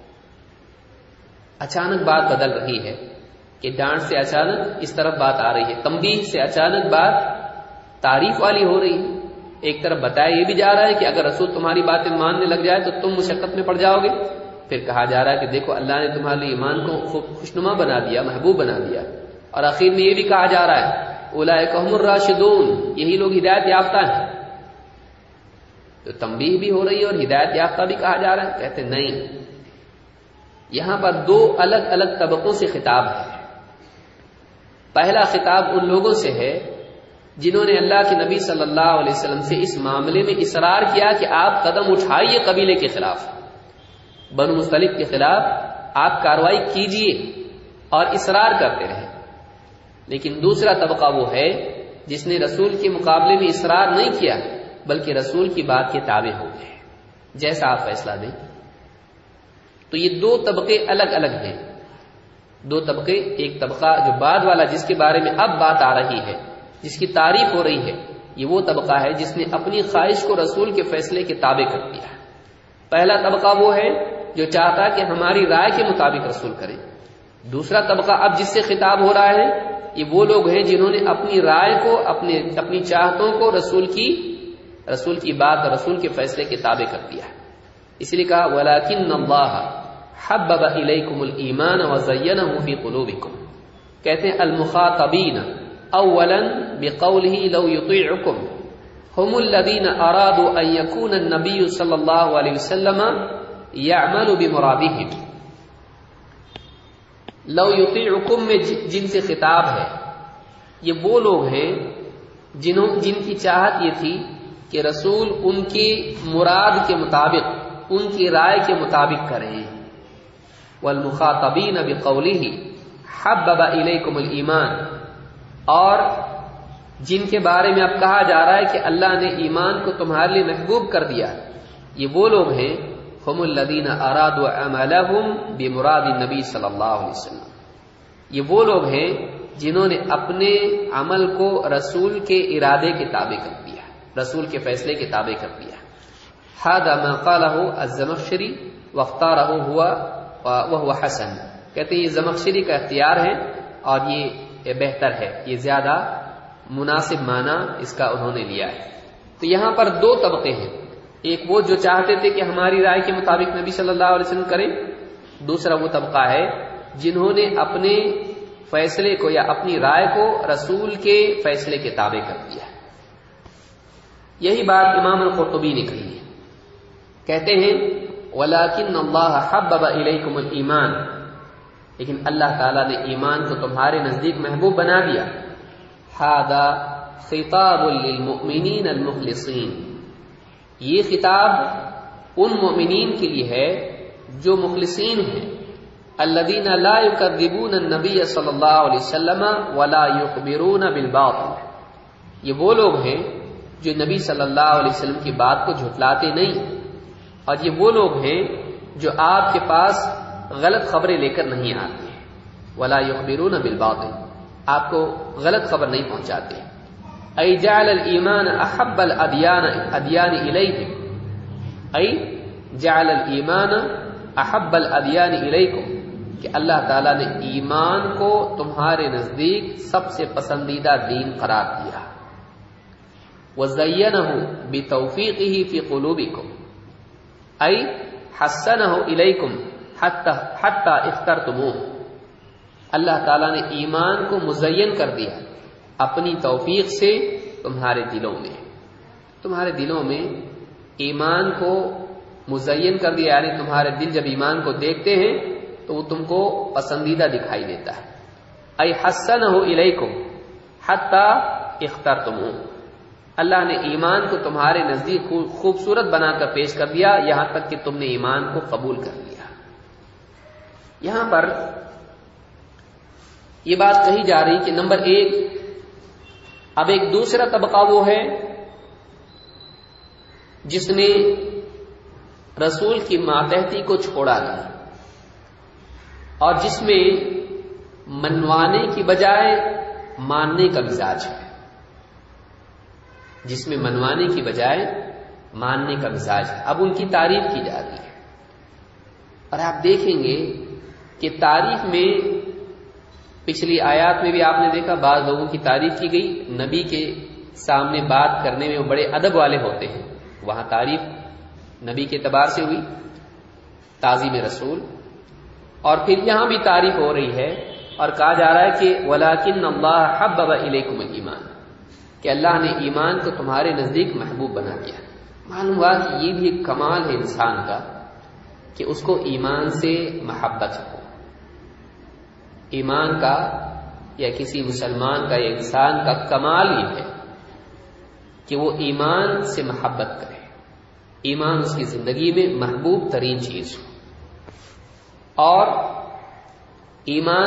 اچانک بات بدل رہی ہے کہ ڈانٹ سے اچانک اس طرف بات آ رہی ہے، تنبیہ سے اچانک بات تعریف والی ہو رہی ہے۔ ایک طرف بتایا یہ بھی جا رہا ہے کہ اگر رسول تمہاری باتیں ماننے لگ جائے تو تم مشقت میں پڑ جاؤ گے، پھر کہا جا رہا ہے کہ دیکھو اللہ نے تمہارے لیے ایمان کو خوشنما بنا دیا، محبوب بنا دیا، اور آخر میں یہ بھی کہا جا رہا ہے اولئک ھم الراشدون، یہی لوگ ہدایت یافتہ ہیں۔ تو تنبیہ بھی ہو رہی ہے اور ہدایت یافتہ بھی کہا جا رہا ہے۔ کہتے نہیں، یہاں پر دو الگ الگ طبقوں سے خطاب ہے۔ پہلا خطاب ان لوگوں سے ہے جنہوں نے اللہ کے نبی صلی اللہ علیہ وسلم سے اس معاملے میں اصرار کیا کہ آپ قدم اٹھائیے قبیلے کے خلاف، بنو مصطلق کے خلاف آپ کارروائی کیجئے، اور اصرار کرتے رہے۔ لیکن دوسرا طبقہ وہ ہے جس نے رسول کے مقابلے میں اصرار نہیں کیا بلکہ رسول کی بات کے تابع ہو گئے، جیسا آپ فیصلہ دیں۔ تو یہ دو طبقے الگ الگ ہیں، دو طبقے، ایک طبقہ جو بعد والا جس کے بارے میں اب بات آ رہی ہے، جس کی تعریف ہو رہی ہے، یہ وہ طبقہ ہے جس نے اپنی خواہش کو رسول کے فیصلے کے تابع کر دیا۔ پہلا طبقہ وہ ہے جو چاہتا کہ ہماری رائے کے مطابق رسول کرے۔ دوسرا طبقہ اب جس سے خطاب ہو رہا ہے یہ وہ لوگ ہیں جنہوں نے اپنی رائے کو، اپنے اپنی چاہتوں کو رسول کی رسول کی بات اور رسول کے فیصلے کے تابع کر دیا۔ اس لیے کہا وَلَٰكِنَّ اللَّهَ حَبَّبَ إِلَيْكُمُ الْإِيمَانَ وَزَيَّنَهُ فِي قُلُوبِكُمْ۔ کہتے ہیں المخاطبین اولا بقوله لو يطيعكم هم الذين ارادوا ان يكون النبي صلی اللہ علیہ وسلم يعمل بمرادهم۔ لو يطيعكم میں جن سے خطاب ہے، یہ وہ لوگ ہیں جنہوں جن کی چاہت یہ تھی کہ رسول ان کی مراد کے مطابق، ان کی رائے کے مطابق کریں۔ والمخاطبین بقوله حبب الیکم الایمان، اور جن کے بارے میں اب کہا جا رہا ہے کہ اللہ نے ایمان کو تمہارے لیے محبوب کر دیا، یہ وہ لوگ ہیں ہم الذین ارادوا عملهم بمراد النبی صلی اللہ علیہ وسلم، یہ وہ لوگ ہیں جنہوں نے اپنے عمل کو رسول کے ارادے کے تابع کر دیا، رسول کے فیصلے کے تابع کر دیا۔ هذا ما قاله الزمخشری واختاره هو وهو حسن، کہتے ہیں یہ زمخشری کا اختیار ہے اور یہ بہتر ہے، یہ زیادہ مناسب معنی اس کا انہوں نے لیا ہے۔ تو یہاں پر دو طبقے ہیں، ایک وہ جو چاہتے تھے کہ ہماری رائے کے مطابق نبی صلی اللہ علیہ وسلم کریں، دوسرا وہ طبقہ ہے جنہوں نے اپنے فیصلے کو یا اپنی رائے کو رسول کے فیصلے کے تابع کر دیا۔ یہی بات امام القرطبی نے کہی ہے، کہتے ہیں وَلَٰكِنَّ اللَّهَ حَبَّبَ إِلَيْكُمُ الْإِيمَانَ، لیکن اللہ تعالیٰ نے ایمان کو تمہارے نزدیک محبوب بنا دیا۔ هَذَا خِطَابٌ لِّلْمُؤْمِنِينَ الْمُخْلِصِينَ، یہ خطاب ان مومنین کے لیے ہے جو مخلصین ہیں، الذین لا یکذبون النبی صلی اللہ علیہ وسلم ولا یخبرون بالباطل، یہ وہ لوگ ہیں جو نبی صلی اللہ علیہ وسلم کی بات کو جھٹلاتے نہیں، اور یہ وہ لوگ ہیں جو آپ کے پاس غلط خبریں لے کر نہیں آتے ہیں، ولا یخبرون بالباطل، آپ کو غلط خبر نہیں پہنچاتے۔ ای جعل الایمان احب الادیان ادیان الیہم، ای جعل الایمان احب الادیان الیکم، کہ اللہ تعالیٰ نے ایمان کو تمہارے نزدیک سب سے پسندیدہ دین قرار دیا۔ وزینہ بتوفیقہ فی قلوبکم، ای حسنہ الیکم حتی اخترتموہ، اللہ تعالیٰ نے ایمان کو مزین کر دیا اپنی توفیق سے تمہارے دلوں میں، تمہارے دلوں میں ایمان کو مزین کر دیا، یعنی تمہارے دل جب ایمان کو دیکھتے ہیں تو وہ تم کو پسندیدہ دکھائی دیتا ہے۔ ای حسنہ الیکم حتی اخترتموہ، اللہ نے ایمان کو تمہارے نزدیک خوبصورت بنا کر پیش کر دیا، یہاں تک کہ تم نے ایمان کو قبول کر لیا۔ یہاں پر یہ بات کہی جا رہی کہ نمبر ایک، اب ایک دوسرا طبقہ وہ ہے جس نے رسول کی ماتحتی کو چھوڑا نہیں، اور جس میں منوانے کی بجائے ماننے کا مزاج ہے، جس میں منوانے کی بجائے ماننے کا مزاج ہے۔ اب ان کی تعریف کی جا رہی ہے، اور آپ دیکھیں گے کہ تعریف میں پچھلی آیات میں بھی آپ نے دیکھا بعض لوگوں کی تعریف کی گئی، نبی کے سامنے بات کرنے میں وہ بڑے ادب والے ہوتے ہیں، وہاں تعریف نبی کے اعتبار سے ہوئی، تعظیم رسول، اور پھر یہاں بھی تعریف ہو رہی ہے اور کہا جا رہا ہے کہ وَلَٰكِنَّ اللَّهَ حَبَّبَ إِلَيْكُمُ الْإِيمَانَ، کہ اللہ نے ایمان کو تمہارے نزدیک محبوب بنا دیا۔ معلوم ہوا کہ یہ بھی ایک کمال ہے انسان کا کہ اس کو ایمان سے محبت ہو۔ ایمان کا یا کسی مسلمان کا یا انسان کا کمال یہ ہے کہ وہ ایمان سے محبت کرے، ایمان اس کی زندگی میں محبوب ترین چیز ہو، اور ایمان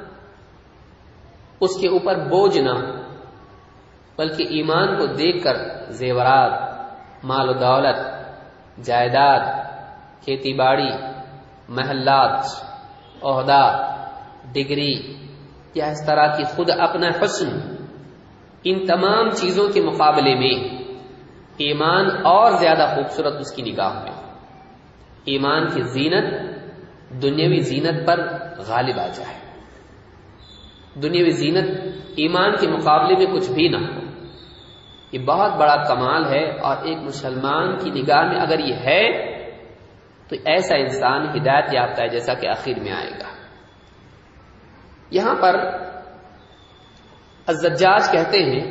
اس کے اوپر بوجھ نہ ہو، بلکہ ایمان کو دیکھ کر زیورات، مال و دولت، جائیداد، کھیتی باڑی، محلات، عہدہ، ڈگری، یا اس طرح کی خود اپنا حسن، ان تمام چیزوں کے مقابلے میں ایمان اور زیادہ خوبصورت اس کی نگاہ میں ہو، ایمان کی زینت دنیاوی زینت پر غالب آ جائے، دنیاوی زینت ایمان کے مقابلے میں کچھ بھی نہ ہو۔ یہ بہت بڑا کمال ہے، اور ایک مسلمان کی نگاہ میں اگر یہ ہے تو ایسا انسان ہدایت یافتہ ہے، جیسا کہ آخر میں آئے گا۔ یہاں پر الزجاج کہتے ہیں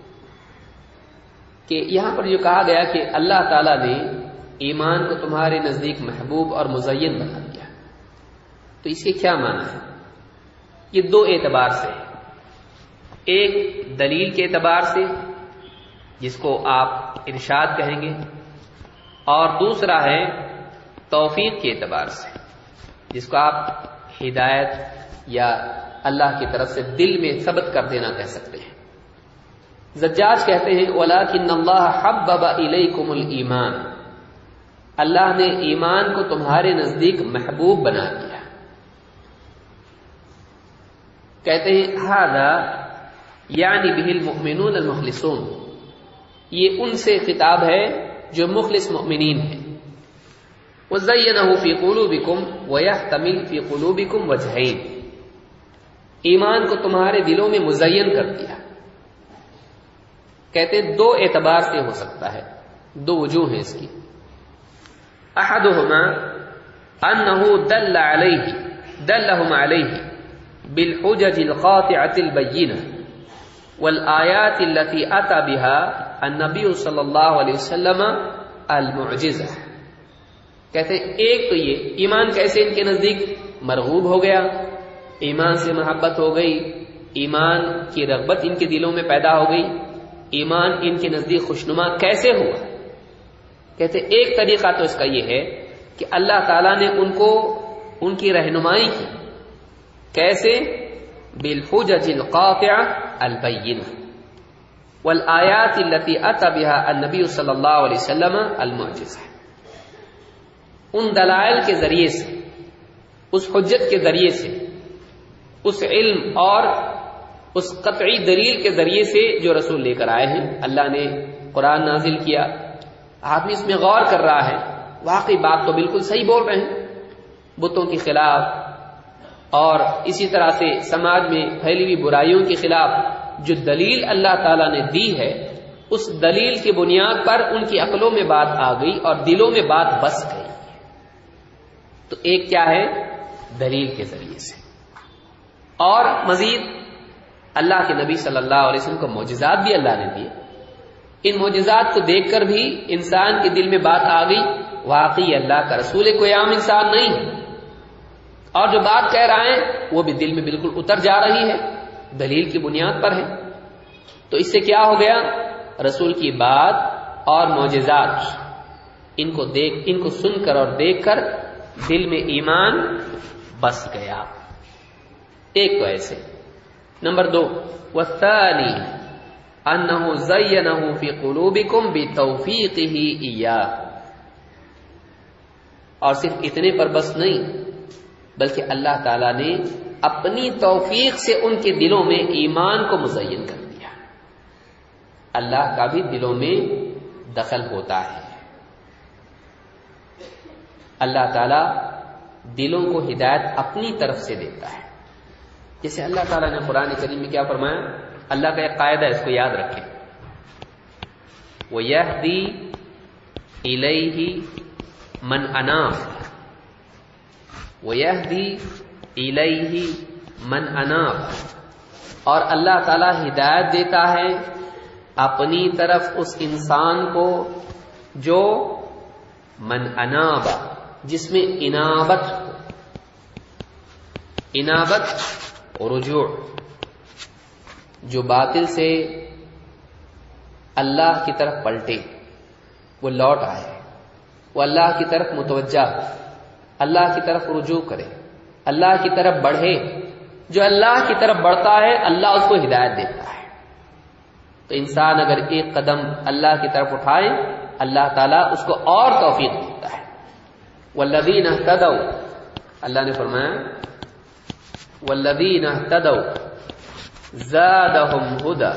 کہ یہاں پر جو کہا گیا کہ اللہ تعالیٰ نے ایمان کو تمہارے نزدیک محبوب اور مزین بنا دیا، تو اس کے کیا معنی ہے؟ یہ دو اعتبار سے، ایک دلیل کے اعتبار سے جس کو آپ ارشاد کہیں گے، اور دوسرا ہے توفیق کے اعتبار سے جس کو آپ ہدایت یا اللہ کی طرف سے دل میں ثبت کر دینا کہہ سکتے ہیں۔ زجاج کہتے ہیں وَلَٰكِنَّ اللَّهَ حَبَّبَ إِلَيْكُمُ الْإِيمَانَ، اللہ نے ایمان کو تمہارے نزدیک محبوب بنا دیا۔ کہتے ہیں هَذَا یعنی بِهِ الْمُؤْمِنُونَ الْمُخْلِصُونَ، یہ ان سے خطاب ہے جو مخلص مؤمنین ہیں۔ وَزَيَّنَهُ فِي قُلُوبِكُمْ وَيَحْتَمِلْ فِي قُلُوبِكُمْ وَجْهَيْنِ، ایمان کو تمہارے دلوں میں مزین کر دیا۔ کہتے ہیں دو اعتبار سے ہو سکتا ہے، دو وجوہ ہیں اس کی۔ احدهما انه دل عليه دلهم عليه بالحجج القاطعة البينة والآيات التي أتى بها النبي صلی اللہ علیہ وسلم المعجزہ۔ کہتے ہیں ایک تو یہ ایمان کیسے ان کے نزدیک مرغوب ہو گیا، ایمان سے محبت ہو گئی، ایمان کی رغبت ان کے دلوں میں پیدا ہو گئی، ایمان ان کے نزدیک خوشنما کیسے ہوا؟ کہتے ایک طریقہ تو اس کا یہ ہے کہ اللہ تعالیٰ نے ان کو ان کی رہنمائی کی، کیسے؟ بالحجج القاطعہ البینہ، والآیات التي أتى بها النبی صلی اللہ علیہ وسلم المعجزہ، ان دلائل کے ذریعے سے، اس حجت کے ذریعے سے، اس علم اور اس قطعی دلیل کے ذریعے سے جو رسول لے کر آئے ہیں، اللہ نے قرآن نازل کیا، آدمی اس میں غور کر رہا ہے، واقعی بات تو بالکل صحیح بول رہے ہیں، بتوں کے خلاف اور اسی طرح سے سماج میں پھیلی ہوئی برائیوں کے خلاف جو دلیل اللہ تعالیٰ نے دی ہے، اس دلیل کی بنیاد پر ان کی عقلوں میں بات آ گئی اور دلوں میں بات بس گئی۔ تو ایک کیا ہے؟ دلیل کے ذریعے سے، اور مزید اللہ کے نبی صلی اللہ علیہ وسلم کو معجزات بھی اللہ نے دیے، ان معجزات کو دیکھ کر بھی انسان کے دل میں بات آ گئی، واقعی اللہ کا رسول کوئی عام انسان نہیں ہے، اور جو بات کہہ رہا ہے وہ بھی دل میں بالکل اتر جا رہی ہے، دلیل کی بنیاد پر ہے۔ تو اس سے کیا ہو گیا؟ رسول کی بات اور معجزات ان کو دیکھ ان کو سن کر اور دیکھ کر دل میں ایمان بس گیا۔ ایک تو ایسے۔ نمبر دو، والثانی انہ زینہ فی قلوبکم بتوفیقہ ایاہ، اور صرف اتنے پر بس نہیں بلکہ اللہ تعالی نے اپنی توفیق سے ان کے دلوں میں ایمان کو مزین کر دیا۔ اللہ کا بھی دلوں میں دخل ہوتا ہے، اللہ تعالی دلوں کو ہدایت اپنی طرف سے دیتا ہے۔ جیسے اللہ تعالیٰ نے قرآن کریم میں کیا فرمایا؟ اللہ کا ایک قاعدہ ہے، اس کو یاد رکھیں، وَيَهْدِي إِلَيْهِ مَنْ أَنَابَ، وَيَهْدِي إِلَيْهِ مَنْ أَنَابَ، اور اللہ تعالیٰ ہدایت دیتا ہے اپنی طرف اس انسان کو جو من اناب، جس میں انابت ہو، انابت رجوع، جو باطل سے اللہ کی طرف پلٹے، وہ لوٹ آئے، وہ اللہ کی طرف متوجہ، اللہ کی طرف رجوع کرے، اللہ کی طرف بڑھے۔ جو اللہ کی طرف بڑھتا ہے اللہ اس کو ہدایت دیتا ہے۔ تو انسان اگر ایک قدم اللہ کی طرف اٹھائے اللہ تعالیٰ اس کو اور توفیق دیتا ہے۔ والذین اہتدوا، اللہ نے فرمایا والذین اہتدوا زادہم ہدی،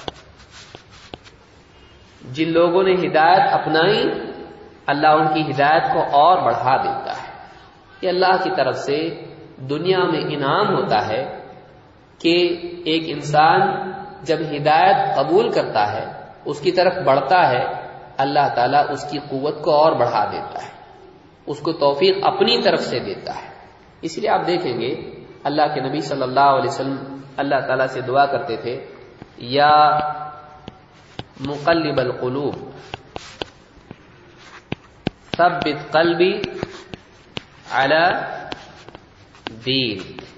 جن لوگوں نے ہدایت اپنائی اللہ ان کی ہدایت کو اور بڑھا دیتا ہے۔ یہ اللہ کی طرف سے دنیا میں انعام ہوتا ہے کہ ایک انسان جب ہدایت قبول کرتا ہے، اس کی طرف بڑھتا ہے، اللہ تعالیٰ اس کی قوت کو اور بڑھا دیتا ہے، اس کو توفیق اپنی طرف سے دیتا ہے۔ اس لیے آپ دیکھیں گے اللہ کے نبی صلی اللہ علیہ وسلم اللہ تعالیٰ سے دعا کرتے تھے، یا مقلب القلوب ثبت قلبی علی دین،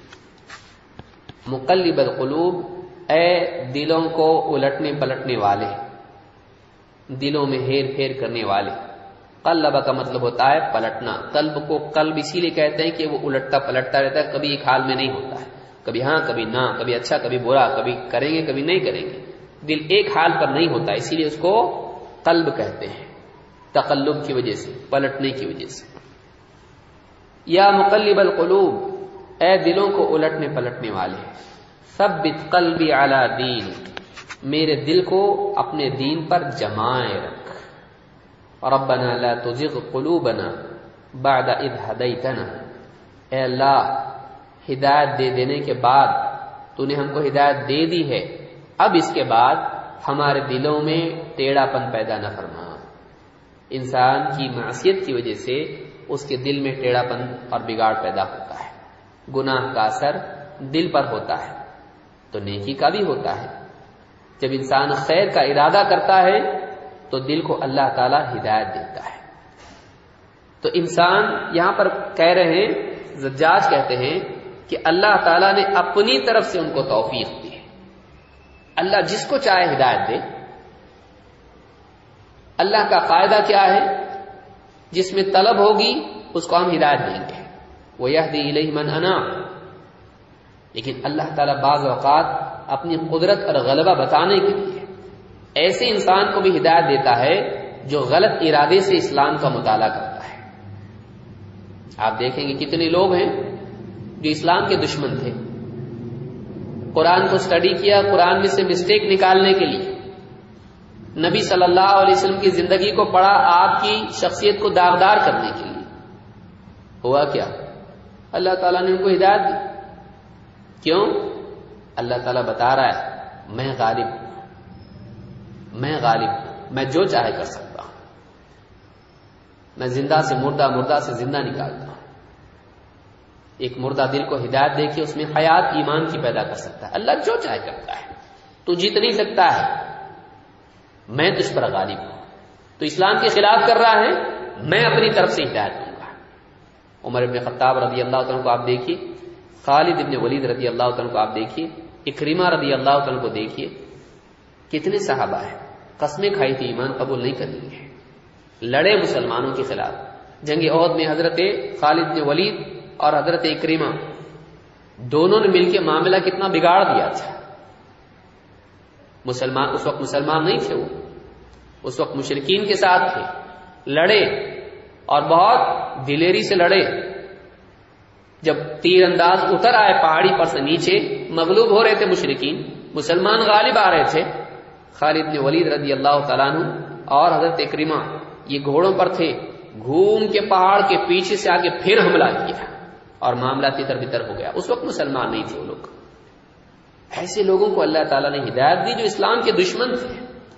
مقلب القلوب، اے دلوں کو الٹنے پلٹنے والے، دلوں میں ہیر پھیر کرنے والے۔ قلب کا مطلب ہوتا ہے پلٹنا، قلب کو قلب اسی لیے کہتے ہیں کہ وہ الٹتا پلٹتا رہتا ہے، کبھی ایک حال میں نہیں ہوتا ہے، کبھی ہاں کبھی نہ، کبھی اچھا کبھی برا، کبھی کریں گے کبھی نہیں کریں گے، دل ایک حال پر نہیں ہوتا، اسی لیے اس کو قلب کہتے ہیں، تقلب کی وجہ سے، پلٹنے کی وجہ سے۔ یا مقلب القلوب، اے دلوں کو الٹنے پلٹنے والے، ثبت قلبی علی دین، میرے دل کو اپنے دین پر جمائے رکھ۔ ربنا لا تزغ قلوبنا بعد اذ ہدیتنا، اے اللہ ہدایت دے دینے کے بعد تو نے ہم کو ہدایت دے دی ہے، اب اس کے بعد ہمارے دلوں میں ٹیڑھا پن پیدا نہ فرما۔ انسان کی معصیت کی وجہ سے اس کے دل میں ٹیڑھا پن اور بگاڑ پیدا ہوتا ہے، گناہ کا اثر دل پر ہوتا ہے تو نیکی کا بھی ہوتا ہے۔ جب انسان خیر کا ارادہ کرتا ہے تو دل کو اللہ تعالی ہدایت دیتا ہے۔ تو انسان یہاں پر کہہ رہے ہیں، زجاج کہتے ہیں کہ اللہ تعالیٰ نے اپنی طرف سے ان کو توفیق دی ہے۔ اللہ جس کو چاہے ہدایت دے۔ اللہ کا قاعدہ کیا ہے؟ جس میں طلب ہوگی اس کو ہم ہدایت دیں گے، وَيَهْدِي إِلَيْهِ مَنْ أَنَابَ۔ لیکن اللہ تعالیٰ بعض اوقات اپنی قدرت اور غلبہ بتانے کے لیے ایسے انسان کو بھی ہدایت دیتا ہے جو غلط ارادے سے اسلام کا مطالعہ کرتا ہے. آپ دیکھیں گے کتنے لوگ ہیں جو اسلام کے دشمن تھے، قرآن کو اسٹڈی کیا، قرآن میں سے مسٹیک نکالنے کے لیے، نبی صلی اللہ علیہ وسلم کی زندگی کو پڑھا آپ کی شخصیت کو داغدار کرنے کے لیے. ہوا کیا؟ اللہ تعالیٰ نے ان کو ہدایت دی. کیوں؟ اللہ تعالیٰ بتا رہا ہے میں غالب ہوں، میں غالب ہوں، میں جو چاہے کر سکتا ہوں، میں زندہ سے مردہ، مردہ سے زندہ نکالتا ہوں. ایک مردہ دل کو ہدایت دے کے اس میں حیات ایمان کی پیدا کر سکتا ہے. اللہ جو چاہے کرتا ہے. تو جیت نہیں سکتا ہے، میں تجھ پر غالب ہوں. تو اسلام کے خلاف کر رہا ہے، میں اپنی طرف سے ہدایت دوں گا. عمر ابن خطاب رضی اللہ عنہ کو آپ دیکھیے، خالد ابن ولید رضی اللہ عنہ کو آپ دیکھیے، اکرمہ رضی اللہ عنہ کو دیکھیے، کتنے صحابہ ہیں قسمیں کھائی تھی ایمان قبول نہیں کریں گے، لڑے مسلمانوں کے خلاف. جنگ احد میں حضرت خالد بن ولید اور حضرت اکرمہ دونوں نے مل کے معاملہ کتنا بگاڑ دیا تھا. مسلمان اس وقت مسلمان نہیں تھے، وہ اس وقت مشرکین کے ساتھ تھے، لڑے اور بہت دلیری سے لڑے. جب تیر انداز اتر آئے پہاڑی پر سے نیچے، مغلوب ہو رہے تھے مشرکین، مسلمان غالب آ رہے تھے. خالد بن ولید رضی اللہ تعالیٰ عنہ اور حضرت اکرمہ یہ گھوڑوں پر تھے، گھوم کے پہاڑ کے پیچھے سے آگے پھر حملہ کیا اور معاملہ تتر بتر ہو گیا. اس وقت مسلمان نہیں تھے وہ لوگ. ایسے لوگوں کو اللہ تعالیٰ نے ہدایت دی جو اسلام کے دشمن تھے.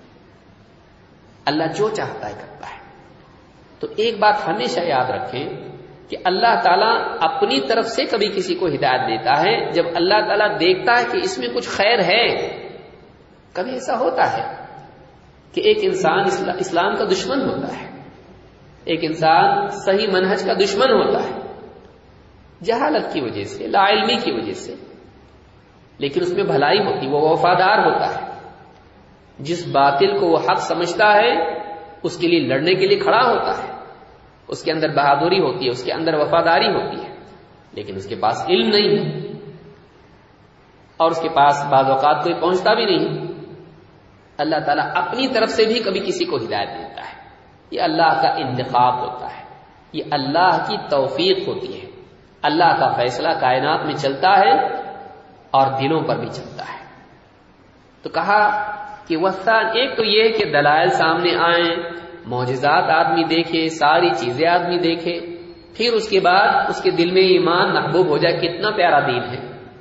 اللہ جو چاہتا ہے کرتا ہے. تو ایک بات ہمیشہ یاد رکھیں کہ اللہ تعالیٰ اپنی طرف سے کبھی کسی کو ہدایت دیتا ہے جب اللہ تعالیٰ دیکھتا ہے کہ اس میں کچھ خیر ہے. کبھی ایسا ہوتا ہے کہ ایک انسان اسلام کا دشمن ہوتا ہے، ایک انسان صحیح منہج کا دشمن ہوتا ہے جہالت کی وجہ سے، لا علمی کی وجہ سے، لیکن اس میں بھلائی ہوتی، وہ وفادار ہوتا ہے. جس باطل کو وہ حق سمجھتا ہے اس کے لیے لڑنے کے لیے کھڑا ہوتا ہے، اس کے اندر بہادری ہوتی ہے، اس کے اندر وفاداری ہوتی ہے. لیکن اس کے پاس علم نہیں ہے اور اس کے پاس بعض اوقات کوئی پہنچتا بھی نہیں. اللہ تعالیٰ اپنی طرف سے بھی کبھی کسی کو ہدایت دیتا ہے. یہ اللہ کا انتخاب ہوتا ہے، یہ اللہ کی توفیق ہوتی ہے. اللہ کا فیصلہ کائنات میں چلتا ہے اور دلوں پر بھی چلتا ہے. تو کہا کہ وسطان ایک تو یہ کہ دلائل سامنے آئیں، معجزات آدمی دیکھے، ساری چیزیں آدمی دیکھے، پھر اس کے بعد اس کے دل میں ایمان محبوب ہو جائے. کتنا پیارا دین ہے.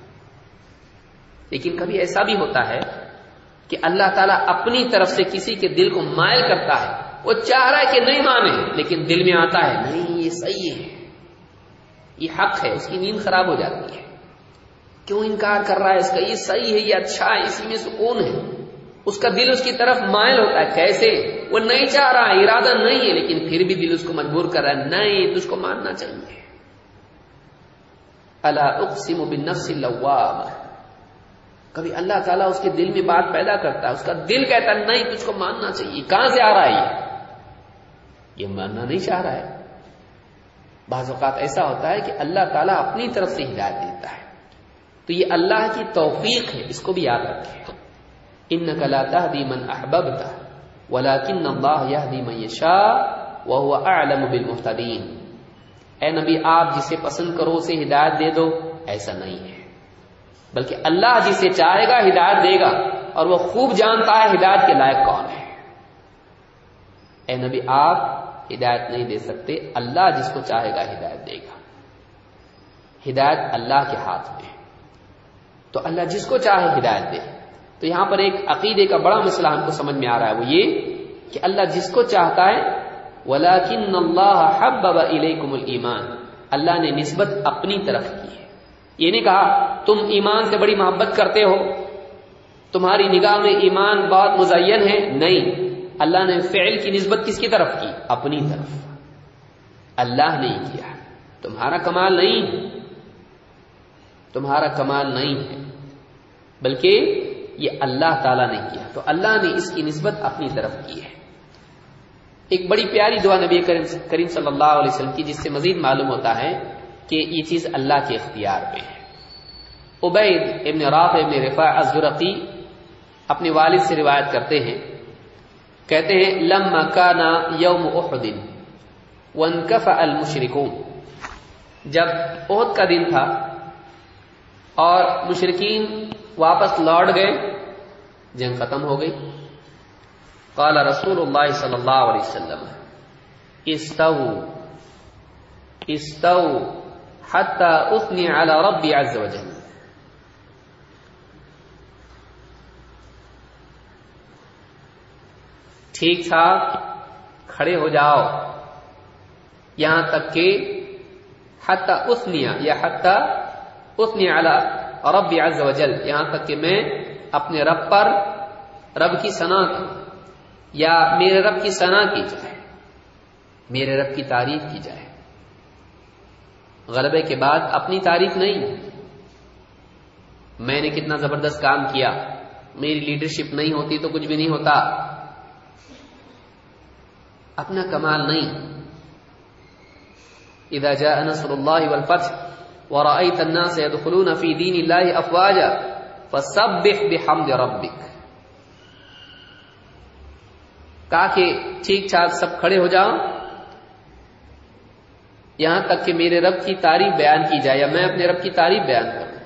لیکن کبھی ایسا بھی ہوتا ہے کہ اللہ تعالیٰ اپنی طرف سے کسی کے دل کو مائل کرتا ہے. وہ چاہ رہا ہے کہ نہیں مانے، لیکن دل میں آتا ہے نہیں یہ صحیح ہے، یہ حق ہے. اس کی نیند خراب ہو جاتی ہے. کیوں انکار کر رہا ہے اس کا؟ یہ صحیح ہے، یہ اچھا ہے، اسی میں سکون ہے. اس کا دل اس کی طرف مائل ہوتا ہے. کیسے؟ وہ نہیں چاہ رہا ہے، ارادہ نہیں ہے، لیکن پھر بھی دل اس کو مجبور کر رہا ہے نہیں تجھ کو ماننا چاہیے. الا اقسم بالنفس اللوامہ. کبھی اللہ تعالیٰ اس کے دل میں بات پیدا کرتا ہے، اس کا دل کہتا ہے نہیں تجھ کو ماننا چاہیے. کہاں سے آ رہا ہے یہ یہ ماننا نہیں چاہ رہا ہے. بعض اوقات ایسا ہوتا ہے کہ اللہ تعالیٰ اپنی طرف سے ہدایت دیتا ہے. تو یہ اللہ کی توفیق ہے، اس کو بھی یاد رکھیں. انک لا تہدی من احببت ولکن اللہ یہدی من یشاء وہو اعلم بالمہتدین. اے نبی آپ جسے پسند کرو اسے ہدایت دے دو، ایسا نہیں ہے، بلکہ اللہ جسے چاہے گا ہدایت دے گا اور وہ خوب جانتا ہے ہدایت کے لائق کون ہے. اے نبی آپ ہدایت نہیں دے سکتے، اللہ جس کو چاہے گا ہدایت دے گا. ہدایت اللہ کے ہاتھ میں ہے، تو اللہ جس کو چاہے ہدایت دے. تو یہاں پر ایک عقیدے کا بڑا مسئلہ ہم کو سمجھ میں آ رہا ہے، وہ یہ کہ اللہ جس کو چاہتا ہے وَلَكِنَّ اللَّهَ حَبَّبَ إِلَيْكُمُ الْإِيمَانَ، اللہ نے نسبت اپنی طرف کی ہے. یہ نہیں کہا تم ایمان سے بڑی محبت کرتے ہو، تمہاری نگاہ میں ایمان بہت مزین ہے. نہیں، اللہ نے فعل کی نسبت کس کی طرف کی؟ اپنی طرف. اللہ نے کیا، تمہارا کمال نہیں ہے، تمہارا کمال نہیں ہے، بلکہ یہ اللہ تعالیٰ نے کیا. تو اللہ نے اس کی نسبت اپنی طرف کی ہے. ایک بڑی پیاری دعا نبی کریم صلی اللہ علیہ وسلم کی، جس سے مزید معلوم ہوتا ہے کہ یہ چیز اللہ کے اختیار پہ ہے. عبید ابن رافع ابن رفاع الزرقی اپنے والد سے روایت کرتے ہیں کہتے ہیں لما کان یوم احد وانکفأ المشرکون، جب احد کا دن تھا اور مشرکین واپس لوٹ گئے، جنگ ختم ہو گئی، قال رسول اللہ صلی اللہ علیہ وسلم استووا استووا حتى اثني على ربي عز وجل، ٹھیک ٹھاک کھڑے ہو جاؤ یہاں تک کہ حتی اثنیا یا حتی اثنی علی ربی عز وجل، یہاں تک کہ میں اپنے رب پر رب کی ثنا کروں، یا میرے رب کی ثنا کی جائے، میرے رب کی تعریف کی جائے۔ غلبے کے بعد اپنی تعریف نہیں، میں نے کتنا زبردست کام کیا، میری لیڈرشپ نہیں ہوتی تو کچھ بھی نہیں ہوتا، اپنا کمال نہیں۔ اذا جاء نصر اللہ والفتح ورأيت الناس يدخلون في دين الله افواجا فسبح بحمد ربك، کہا کہ ٹھیک ٹھاک سب کھڑے ہو جاؤ یہاں تک کہ میرے رب کی تعریف بیان کی جائے یا میں اپنے رب کی تعریف بیان کروں۔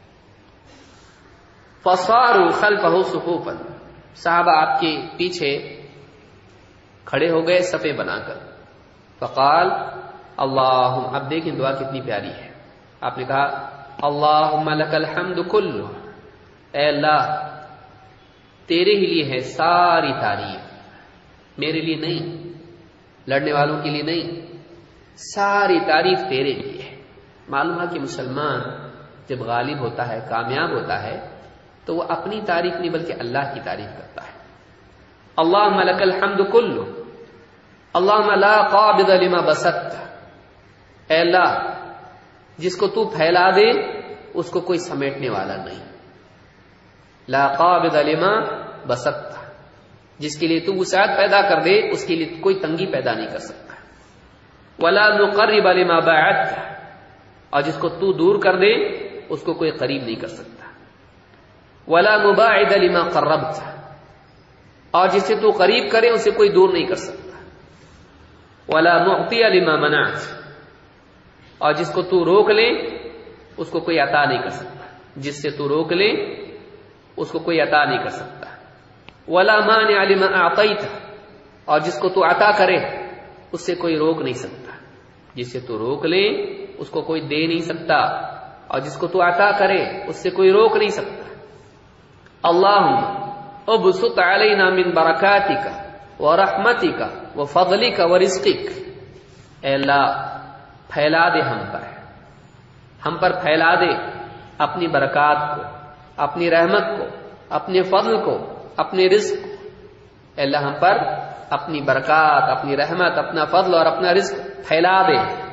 فصاروا خلفه صفوفا، صحابہ آپ کے پیچھے کھڑے ہو گئے صفے بنا کر۔ فقال اللہم، اب دیکھیں دعا کتنی پیاری ہے، آپ نے کہا اللہم لک الحمد کلہ، اے اللہ تیرے ہی لیے ہے ساری تعریف، میرے لیے نہیں، لڑنے والوں کے لیے نہیں، ساری تعریف تیرے لیے ہے۔ معلوم ہے کہ مسلمان جب غالب ہوتا ہے، کامیاب ہوتا ہے، تو وہ اپنی تعریف نہیں بلکہ اللہ کی تعریف کرتا ہے۔ اللہم لک الحمد کلہ اللہم لا قابض لما بسطت، اے اللہ جس کو تو پھیلا دے اس کو کوئی سمیٹنے والا نہیں، لا قابض لما بسطت، جس کے لیے تو وسعت پیدا کر دے اس کے لیے کوئی تنگی پیدا نہیں کر سکتا، ولا مقرب لما باعدت، اور جس کو تو دور کر دے اس کو کوئی قریب نہیں کر سکتا، ولا مباعد لما قربت، اور جسے تو قریب کرے اسے کوئی دور نہیں کر سکتا، ولا معطی لما منعت، اور جس کو تو روک لے اس کو کوئی عطا نہیں کر سکتا، جس سے تو روک لے اس کو کوئی عطا نہیں کر سکتا، ولا مانع لما اعطیت، اور جس کو تو عطا کرے اس سے کوئی روک نہیں سکتا، جس سے تو روک لے اس کو کوئی دے نہیں سکتا، اور جس کو تو عطا کرے اس سے کوئی روک نہیں سکتا۔ اللہم ابسط علینا من برکاتک ورحمتک وفضلک ورزقک، اے اللہ پھیلا دے ہم پر ہم پر پھیلا دے اپنی برکات کو، اپنی رحمت کو، اپنے فضل کو، اپنے رزق کو، اے اللہ ہم پر اپنی برکات، اپنی رحمت، اپنا فضل اور اپنا رزق پھیلا دے۔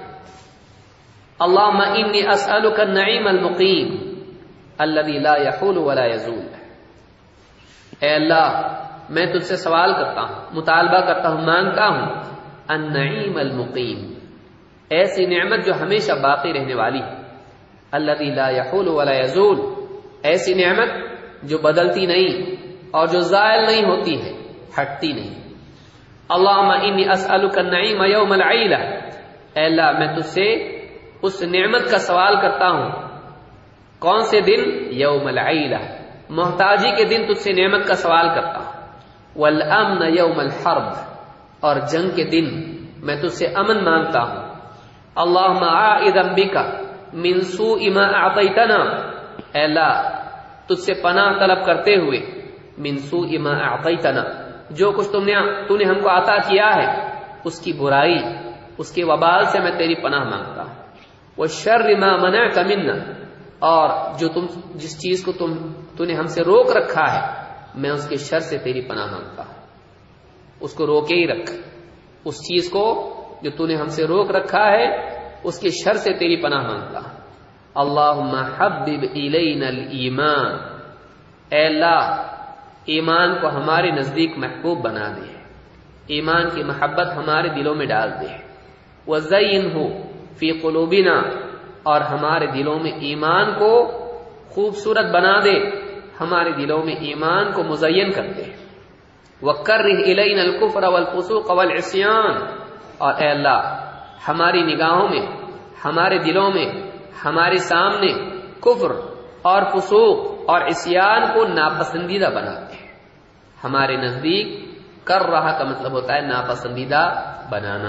اللہم انی اسألک النعیم المقیم الذی لا یحول ولا یزول، اے اللہ میں تجھ سے سوال کرتا ہوں، مطالبہ کرتا ہوں، مانگتا ہوں النعیم المقیم، ایسی نعمت جو ہمیشہ باقی رہنے والی ہے، الذی لا یحول ولا یزول، ایسی نعمت جو بدلتی نہیں اور جو زائل نہیں ہوتی ہے، ہٹتی نہیں۔ اللہم انی اسألک النعیم یوم العیلہ، اے اللہ میں تجھ سے اس نعمت کا سوال کرتا ہوں، کون سے دن؟ یوم العیلہ، محتاجی کے دن تجھ سے نعمت کا سوال کرتا ہوں، والامن یوم الحرب، اور جنگ کے دن میں تجھ سے امن مانگتا ہوں۔ اللہم عائذا بک من سوء ما اعطیتنا، اے اللہ تجھ سے پناہ طلب کرتے ہوئے من سوء ما اعطیتنا، جو کچھ تم نے تو نے ہم کو عطا کیا ہے اس کی برائی، اس کے وبال سے میں تیری پناہ مانگتا ہوں، والشر ما منعت منا، اور جو تم جس چیز کو تم تو نے ہم سے روک رکھا ہے میں اس کے شر سے تیری پناہ مانگتا ہوں، اس کو روکے ہی رکھ، اس چیز کو جو تو نے ہم سے روک رکھا ہے اس کے شر سے تیری پناہ مانگتا ہوں۔ اللہم حبب الینا الایمان، اے اللہ ایمان کو ہمارے نزدیک محبوب بنا دے، ایمان کی محبت ہمارے دلوں میں ڈال دے، وزینہ فی قلوبنا، اور ہمارے دلوں میں ایمان کو خوبصورت بنا دے، ہمارے دلوں میں ایمان کو مزین کر دے۔ وَكَرِّهْ إِلَيْنَا الْكُفْرَ وَالْفُسُوقَ وَالْعِصْيَانَ، اور اے اللہ ہماری نگاہوں میں، ہمارے دلوں میں، ہمارے سامنے کفر اور فسوق اور عصیان کو ناپسندیدہ بناتے ہیں۔ ہمارے نزدیک کر رہا کا مطلب ہوتا ہے ناپسندیدہ بنانا،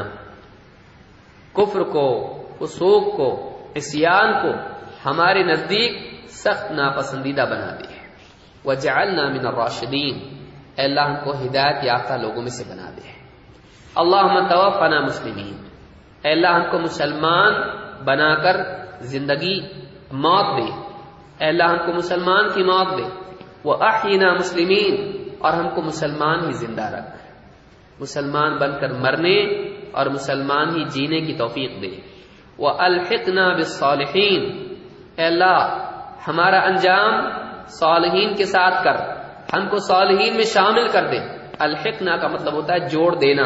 کفر کو، فسوق کو، عصیان کو ہمارے نزدیک سخت ناپسندیدہ بنا دے۔ وَجَعَلْنَا مِنَ الرَّاشِدِينَ، اے اللہ ہم کو ہدایت یافتہ لوگوں میں سے بنا دے۔ اللہم توفنا مسلمین، اے اللہ ہم کو مسلمان بنا کر زندگی موت دے، اے اللہ ہم کو مسلمان کی موت دے۔ وَأَحْيِنَا مُسْلِمِينَ، اور ہم کو مسلمان ہی زندہ رکھ، مسلمان بن کر مرنے اور مسلمان ہی جینے کی توفیق دے۔ وَأَلْحِقْنَا بِالصَّالِحِينَ، اے اللہ ہمارا انجام صالحین کے ساتھ کر، ہم کو صالحین میں شامل کر دے۔ الحقنا کا مطلب ہوتا ہے جوڑ دینا،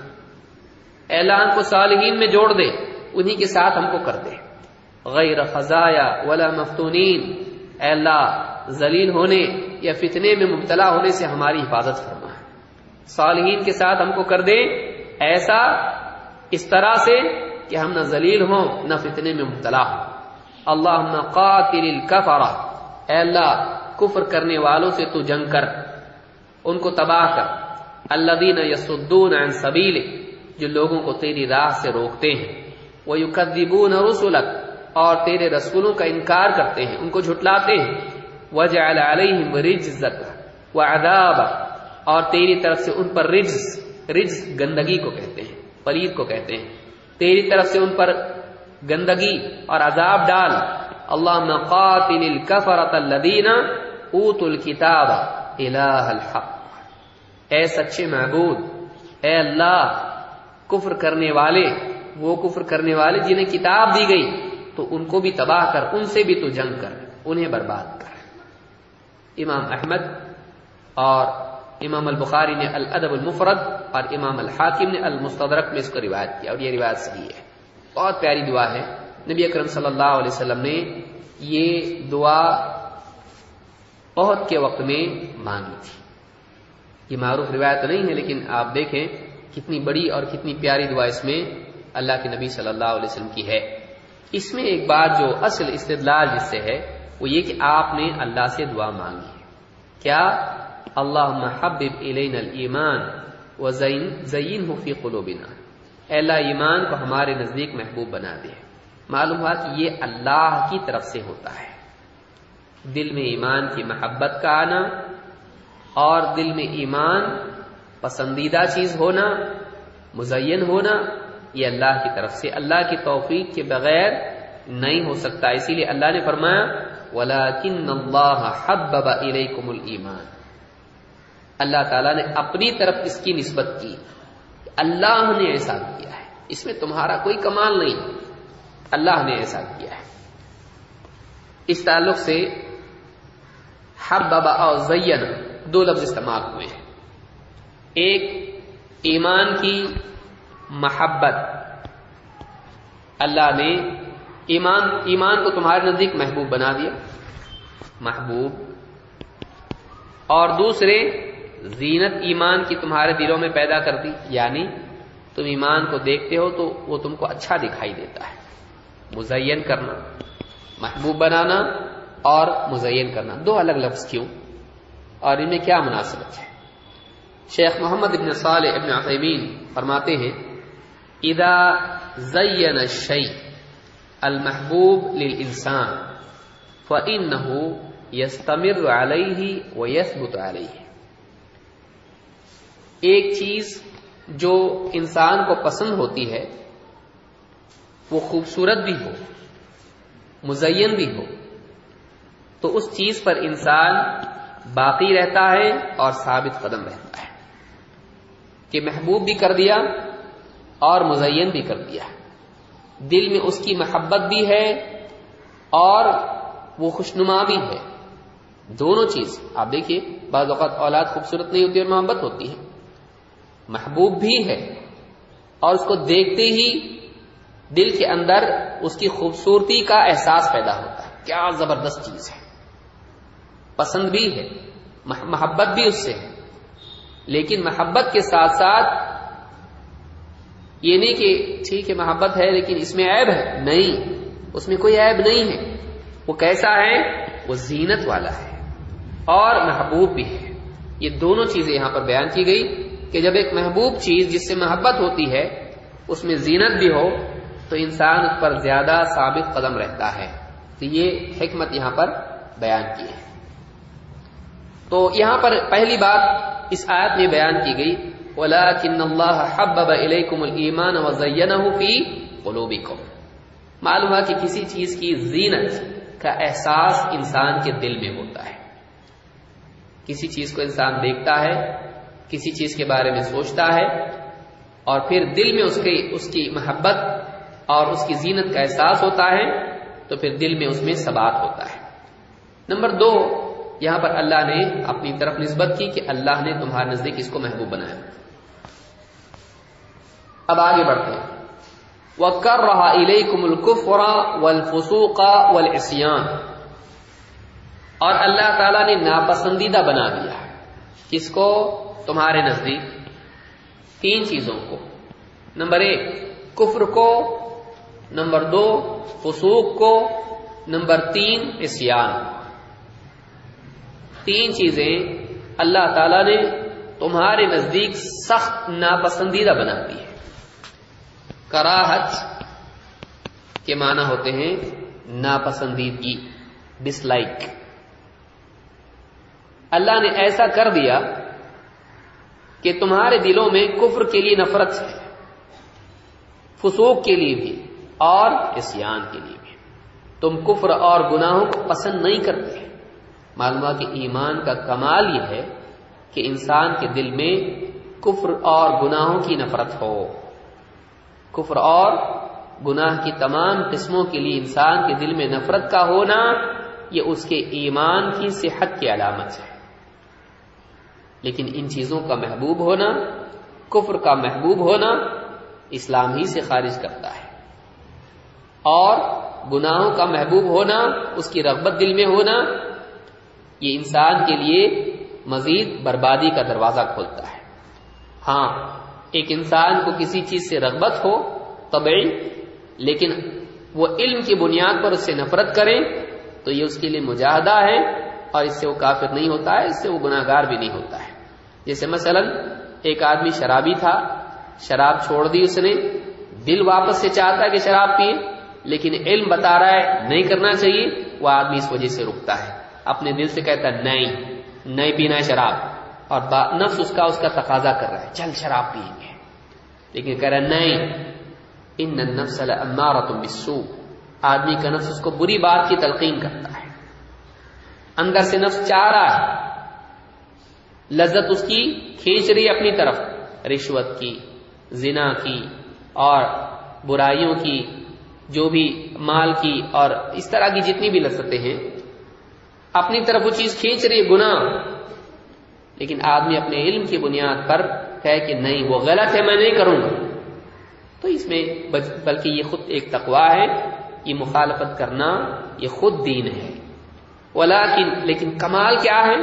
اے اللہ ہم کو صالحین میں جوڑ دے، انہی کے ساتھ ہم کو کر دے۔ غیر خزایا ولا مفتونین، اے اللہ ذلیل ہونے یا فتنے میں مبتلا ہونے سے ہماری حفاظت فرما، صالحین کے ساتھ ہم کو کر دے، ایسا اس طرح سے کہ ہم نہ ذلیل ہوں نہ فتنے میں مبتلا ہوں۔ اللہم قاتل الکفرہ، اے اللہ کفر کرنے والوں سے تو جنگ کر، ان کو تباہ کر۔ الذین یصدون عن سبیلک، جو لوگوں کو تیری راہ سے روکتے ہیں۔ ویکذبون رسلک، اور تیرے رسولوں کا انکار کرتے ہیں، ان کو جھٹلاتے ہیں۔ وجعل علیہم رجزک وعذابک، اور تیری طرف سے ان پر رجز، رجز گندگی کو کہتے ہیں، پلید کو کہتے ہیں، تیری طرف سے ان پر گندگی اور عذاب ڈال۔ اللہم قاتل الکفرۃ الذین اوتوا الکتاب الہ الحق، اے سچے معبود، اے اللہ کفر کرنے والے، وہ کفر کرنے والے جنہیں کتاب دی گئی تو ان کو بھی تباہ کر، ان سے بھی تو جنگ کر، انہیں برباد کر۔ امام احمد اور امام البخاری نے الادب المفرد اور امام الحاکم نے المستدرک میں اس کو روایت کیا، اور یہ روایت صحیح ہے، بہت پیاری دعا ہے۔ نبی اکرم صلی اللہ علیہ وسلم نے یہ دعا عہد کے وقت میں مانگی تھی۔ یہ معروف روایت نہیں ہے، لیکن آپ دیکھیں کتنی بڑی اور کتنی پیاری دعا اس میں اللہ کے نبی صلی اللہ علیہ وسلم کی ہے۔ اس میں ایک بات جو اصل استدلال جس سے ہے وہ یہ کہ آپ نے اللہ سے دعا مانگی ہے، کیا؟ اللہم حبب الینا الایمان وزینہ فی قلوبنا، اے اللہ ایمان کو ہمارے نزدیک محبوب بنا دے۔ معلوم ہوا کہ یہ اللہ کی طرف سے ہوتا ہے، دل میں ایمان کی محبت کا آنا اور دل میں ایمان پسندیدہ چیز ہونا، مزین ہونا، یہ اللہ کی طرف سے، اللہ کی توفیق کے بغیر نہیں ہو سکتا۔ اسی لیے اللہ نے فرمایا وَلَكِنَّ اللَّهَ حَبَّبَ إِلَيْكُمُ الْإِيمَانَ، اللہ تعالیٰ نے اپنی طرف اس کی نسبت کی، اللہ نے ایسا کیا ہے، اس میں تمہارا کوئی کمال نہیں، اللہ نے ایسا کیا ہے۔ اس تعلق سے حبب اور زین دو لفظ استعمال ہوئے ہیں، ایک ایمان کی محبت، اللہ نے ایمان ایمان کو تمہارے نزدیک محبوب بنا دیا، محبوب، اور دوسرے زینت ایمان کی تمہارے دلوں میں پیدا کر دی، یعنی تم ایمان کو دیکھتے ہو تو وہ تم کو اچھا دکھائی دیتا ہے۔ مزین کرنا، محبوب بنانا اور مزین کرنا دو الگ لفظ کیوں، اور ان میں کیا مناسبت ہے؟ شیخ محمد ابن صالح ابن عثیمین فرماتے ہیں اذا زین الشیء المحبوب للانسان فانه یستمر علیہ ویثبت علیہ، ایک چیز جو انسان کو پسند ہوتی ہے وہ خوبصورت بھی ہو، مزین بھی ہو، تو اس چیز پر انسان باقی رہتا ہے اور ثابت قدم رہتا ہے، کہ محبوب بھی کر دیا اور مزین بھی کر دیا، دل میں اس کی محبت بھی ہے اور وہ خوشنما بھی ہے، دونوں چیز۔ آپ دیکھیے بعض اوقات اولاد خوبصورت نہیں ہوتی اور محبت ہوتی ہے، محبوب بھی ہے اور اس کو دیکھتے ہی دل کے اندر اس کی خوبصورتی کا احساس پیدا ہوتا ہے، کیا زبردست چیز ہے، پسند بھی ہے، محبت بھی اس سے ہے، لیکن محبت کے ساتھ ساتھ یہ نہیں کہ ٹھیک ہے محبت ہے لیکن اس میں عیب ہے، نہیں، اس میں کوئی عیب نہیں ہے. وہ کیسا ہے؟ وہ زینت والا ہے اور محبوب بھی ہے. یہ دونوں چیزیں یہاں پر بیان کی گئی کہ جب ایک محبوب چیز جس سے محبت ہوتی ہے اس میں زینت بھی ہو تو انسان اس پر زیادہ ثابت قدم رہتا ہے. تو یہ حکمت یہاں پر بیان کی ہے. تو یہاں پر پہلی بات اس آیت میں بیان کی گئی وَلَٰكِنَّ اللَّهَ حَبَّبَ إِلَيْكُمُ الْإِيمَانَ وَزَيَّنَهُ فِي قُلُوبِكُمْ. معلوم ہے کہ کسی چیز کی زینت کا احساس انسان کے دل میں ہوتا ہے. کسی چیز کو انسان دیکھتا ہے، کسی چیز کے بارے میں سوچتا ہے اور پھر دل میں اس کی اس کی محبت اور اس کی زینت کا احساس ہوتا ہے تو پھر دل میں اس میں ثبات ہوتا ہے. نمبر دو، یہاں پر اللہ نے اپنی طرف نسبت کی کہ اللہ نے تمہارے نزدیک اس کو محبوب بنایا. اب آگے بڑھتے ہیں. وَكَرَّهَ إِلَيْكُمُ الْكُفْرَ وَالْفُسُوقَ وَالْعِصْيَانَ. اور اللہ تعالیٰ نے ناپسندیدہ بنا دیا کس کو؟ تمہارے نزدیک تین چیزوں کو. نمبر ایک کفر کو، نمبر دو فسوق کو، نمبر تین عصیان. تین چیزیں اللہ تعالیٰ نے تمہارے نزدیک سخت ناپسندیدہ بنا دی ہے. کراہت کے معنی ہوتے ہیں ناپسندیدگی، ڈس لائک. اللہ نے ایسا کر دیا کہ تمہارے دلوں میں کفر کے لیے نفرت ہے، فسوق کے لیے بھی اور عصیان کے لیے بھی. تم کفر اور گناہوں کو پسند نہیں کرتے. معلوم ہے کہ ایمان کا کمال یہ ہے کہ انسان کے دل میں کفر اور گناہوں کی نفرت ہو. کفر اور گناہ کی تمام قسموں کے لیے انسان کے دل میں نفرت کا ہونا یہ اس کے ایمان کی صحت کی علامت ہے. لیکن ان چیزوں کا محبوب ہونا، کفر کا محبوب ہونا اسلام ہی سے خارج کرتا ہے، اور گناہوں کا محبوب ہونا، اس کی رغبت دل میں ہونا، یہ انسان کے لیے مزید بربادی کا دروازہ کھولتا ہے. ہاں ایک انسان کو کسی چیز سے رغبت ہو طبعی، لیکن وہ علم کی بنیاد پر اس سے نفرت کرے تو یہ اس کے لیے مجاہدہ ہے اور اس سے وہ کافر نہیں ہوتا ہے، اس سے وہ گناہگار بھی نہیں ہوتا ہے. جیسے مثلا ایک آدمی شرابی تھا، شراب چھوڑ دی اس نے، دل واپس سے چاہتا ہے کہ شراب پیے لیکن علم بتا رہا ہے نہیں کرنا چاہیے، وہ آدمی اس وجہ سے رکتا ہے، اپنے دل سے کہتا ہے نہیں نہیں پینا ہے شراب، اور نفس اس کا اس کا تقاضا کر رہا ہے چل شراب پیئیں گے، لیکن کہہ رہا ہے نہیں. ان النفس لامارۃ بالسوء. آدمی کا نفس اس کو بری بات کی تلقین کرتا ہے، اندر سے نفس چاہ رہا ہے، لذت اس کی کھینچ رہی اپنی طرف، رشوت کی، زنا کی اور برائیوں کی، جو بھی مال کی اور اس طرح کی جتنی بھی لذتیں ہیں اپنی طرف وہ چیز کھینچ رہی ہے، گناہ. لیکن آدمی اپنے علم کی بنیاد پر کہے کہ نہیں وہ غلط ہے میں نہیں کروں گا، تو اس میں بلکہ یہ خود ایک تقویٰ ہے، یہ مخالفت کرنا یہ خود دین ہے. ولیکن لیکن کمال کیا ہے؟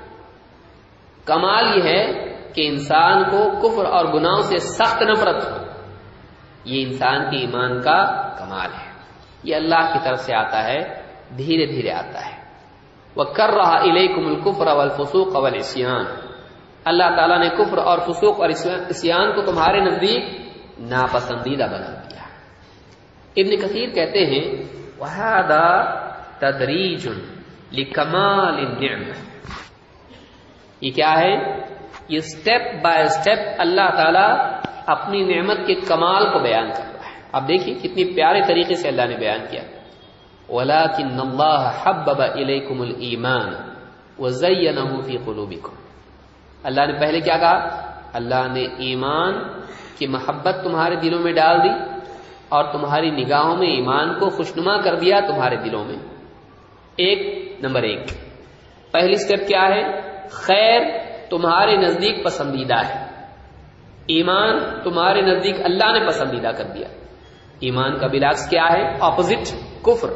کمال یہ ہے کہ انسان کو کفر اور گناہوں سے سخت نفرت ہو. یہ انسان کے ایمان کا کمال ہے. یہ اللہ کی طرف سے آتا ہے، دھیرے دھیرے آتا ہے. وَكَرَّهَ إِلَيْكُمُ الْكُفْرَ وَالْفُسُوقَ وَالْعِصْيَانَ. اللہ تعالیٰ نے کفر اور فسوق اور عصیان کو تمہارے نزدیک ناپسندیدہ بنا دیا. ابن کثیر کہتے ہیں وَهَذَا تَدْرِيجٌ لِكَمَالِ النِّعْمَةِ. یہ کیا ہے؟ یہ سٹیپ بائی سٹیپ اللہ تعالیٰ اپنی نعمت کے کمال کو بیان کر رہا ہے. اب دیکھیے کتنی پیارے طریقے سے اللہ نے بیان کیا. وَلَٰكِنَّ اللَّهَ حَبَّبَ إِلَيْكُمُ الْإِيمَانَ وَزَيَّنَهُ فِي قُلُوبِكُمْ. اللہ نے پہلے کیا کہا؟ اللہ نے ایمان کی محبت تمہارے دلوں میں ڈال دی اور تمہاری نگاہوں میں ایمان کو خوشنما کر دیا تمہارے دلوں میں. ایک نمبر ایک پہلی سٹیپ کیا ہے؟ خیر تمہارے نزدیک پسندیدہ ہے، ایمان تمہارے نزدیک اللہ نے پسندیدہ کر دیا. ایمان کا بالعکس کیا ہے؟ اپوزٹ کفر،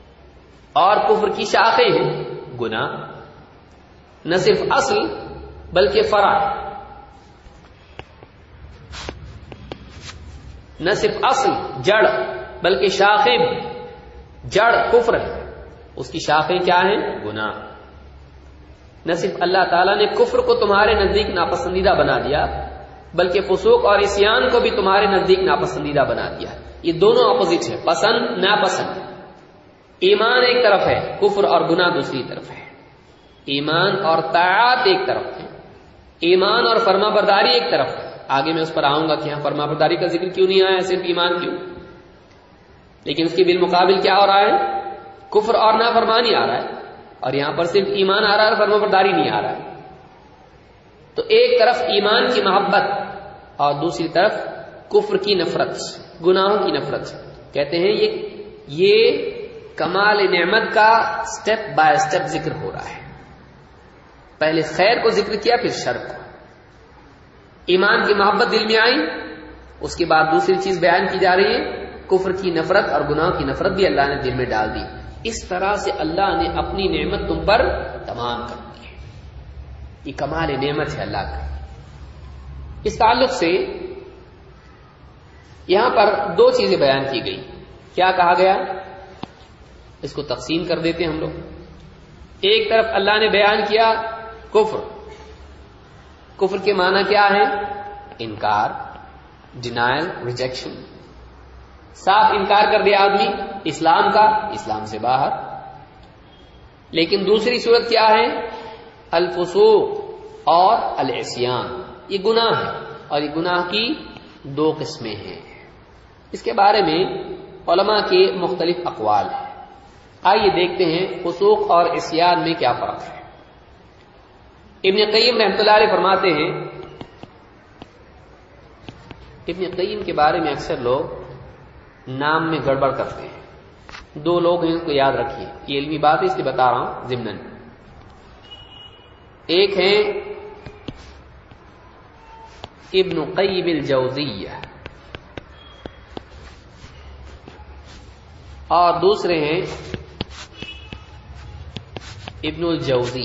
اور کفر کی شاخیں ہیں گناہ. نہ صرف اصل بلکہ فرع، نہ صرف اصل جڑ بلکہ شاخیں بھی. جڑ کفر ہے، اس کی شاخیں کیا ہیں؟ گناہ. نہ صرف اللہ تعالیٰ نے کفر کو تمہارے نزدیک ناپسندیدہ بنا دیا بلکہ فسوق اور عصیان کو بھی تمہارے نزدیک ناپسندیدہ بنا دیا. یہ دونوں اپوزٹ ہے، پسند ناپسند. ایمان ایک طرف ہے، کفر اور گناہ دوسری طرف ہے. ایمان اور طاعات ایک طرف ہے، ایمان اور فرما برداری ایک طرف ہے. آگے میں اس پر آؤں گا کہ یہاں فرما برداری کا ذکر کیوں نہیں آیا، صرف ایمان کیوں. لیکن اس کے بالمقابل کیا ہو رہا ہے؟ کفر اور نافرمانی آ رہا ہے، اور یہاں پر صرف ایمان آ رہا ہے اور فرما برداری نہیں آ رہا ہے. تو ایک طرف ایمان کی محبت اور دوسری طرف کفر کی نفرت، گناہوں کی نفرت. کہتے ہیں یہ یہ کمال نعمت کا سٹیپ بائی سٹیپ ذکر ہو رہا ہے. پہلے خیر کو ذکر کیا، پھر شر کو. ایمان کی محبت دل میں آئی، اس کے بعد دوسری چیز بیان کی جا رہی ہے، کفر کی نفرت اور گناہ کی نفرت بھی اللہ نے دل میں ڈال دی. اس طرح سے اللہ نے اپنی نعمت تم پر تمام کر دی ہے. یہ کمال نعمت ہے اللہ کا. اس تعلق سے یہاں پر دو چیزیں بیان کی گئی. کیا کہا گیا؟ اس کو تقسیم کر دیتے ہیں ہم لوگ. ایک طرف اللہ نے بیان کیا کفر. کفر کے معنی کیا ہے؟ انکار، ڈینائل، ریجیکشن. صاف انکار کر دیا آدمی اسلام کا، اسلام سے باہر. لیکن دوسری صورت کیا ہے؟ الفسوق اور العصیان. یہ گناہ ہے، اور یہ گناہ کی دو قسمیں ہیں. اس کے بارے میں علماء کے مختلف اقوال ہیں. آئیے دیکھتے ہیں فسوق اور عصیان میں کیا فرق ہے. ابن قیم رحمۃ اللہ علیہ فرماتے ہیں، ابن قیم کے بارے میں اکثر لوگ نام میں گڑبڑ کرتے ہیں. دو لوگ ہیں، ان کو یاد رکھیے، یہ علمی بات ہے اس لیے بتا رہا ہوں ضمناً. ایک ہیں ابن قیم الجوزیہ اور دوسرے ہیں ابن الجوزی.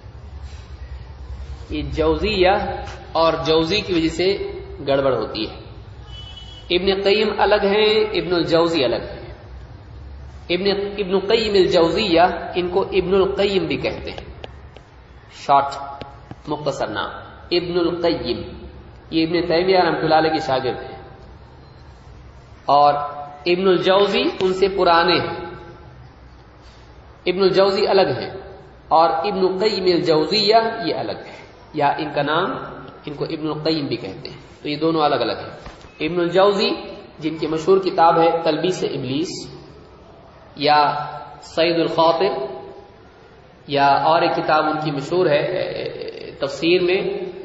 یہ جوزیہ اور جوزی کی وجہ سے گڑبڑ ہوتی ہے. ابن قیم الگ ہیں، ابن الجوزی الگ ہیں. ابن ابن قیم الجوزیہ ان کو ابن القیم بھی کہتے ہیں، شارٹ مختصر نام ابن القیم. یہ ابن تیمیہ رحمۃ اللہ علیہ کے شاگرد ہیں. اور ابن الجوزی ان سے پرانے ہیں. ابن الجوزی الگ ہیں اور ابن قیم الجوزیہ یہ الگ ہے، یا ان کا نام ان کو ابن القیم بھی کہتے ہیں. تو یہ دونوں الگ الگ ہیں. ابن الجوزی جن کی مشہور کتاب ہے تلبیس ابلیس یا سید الخاطر، یا اور ایک کتاب ان کی مشہور ہے تفسیر میں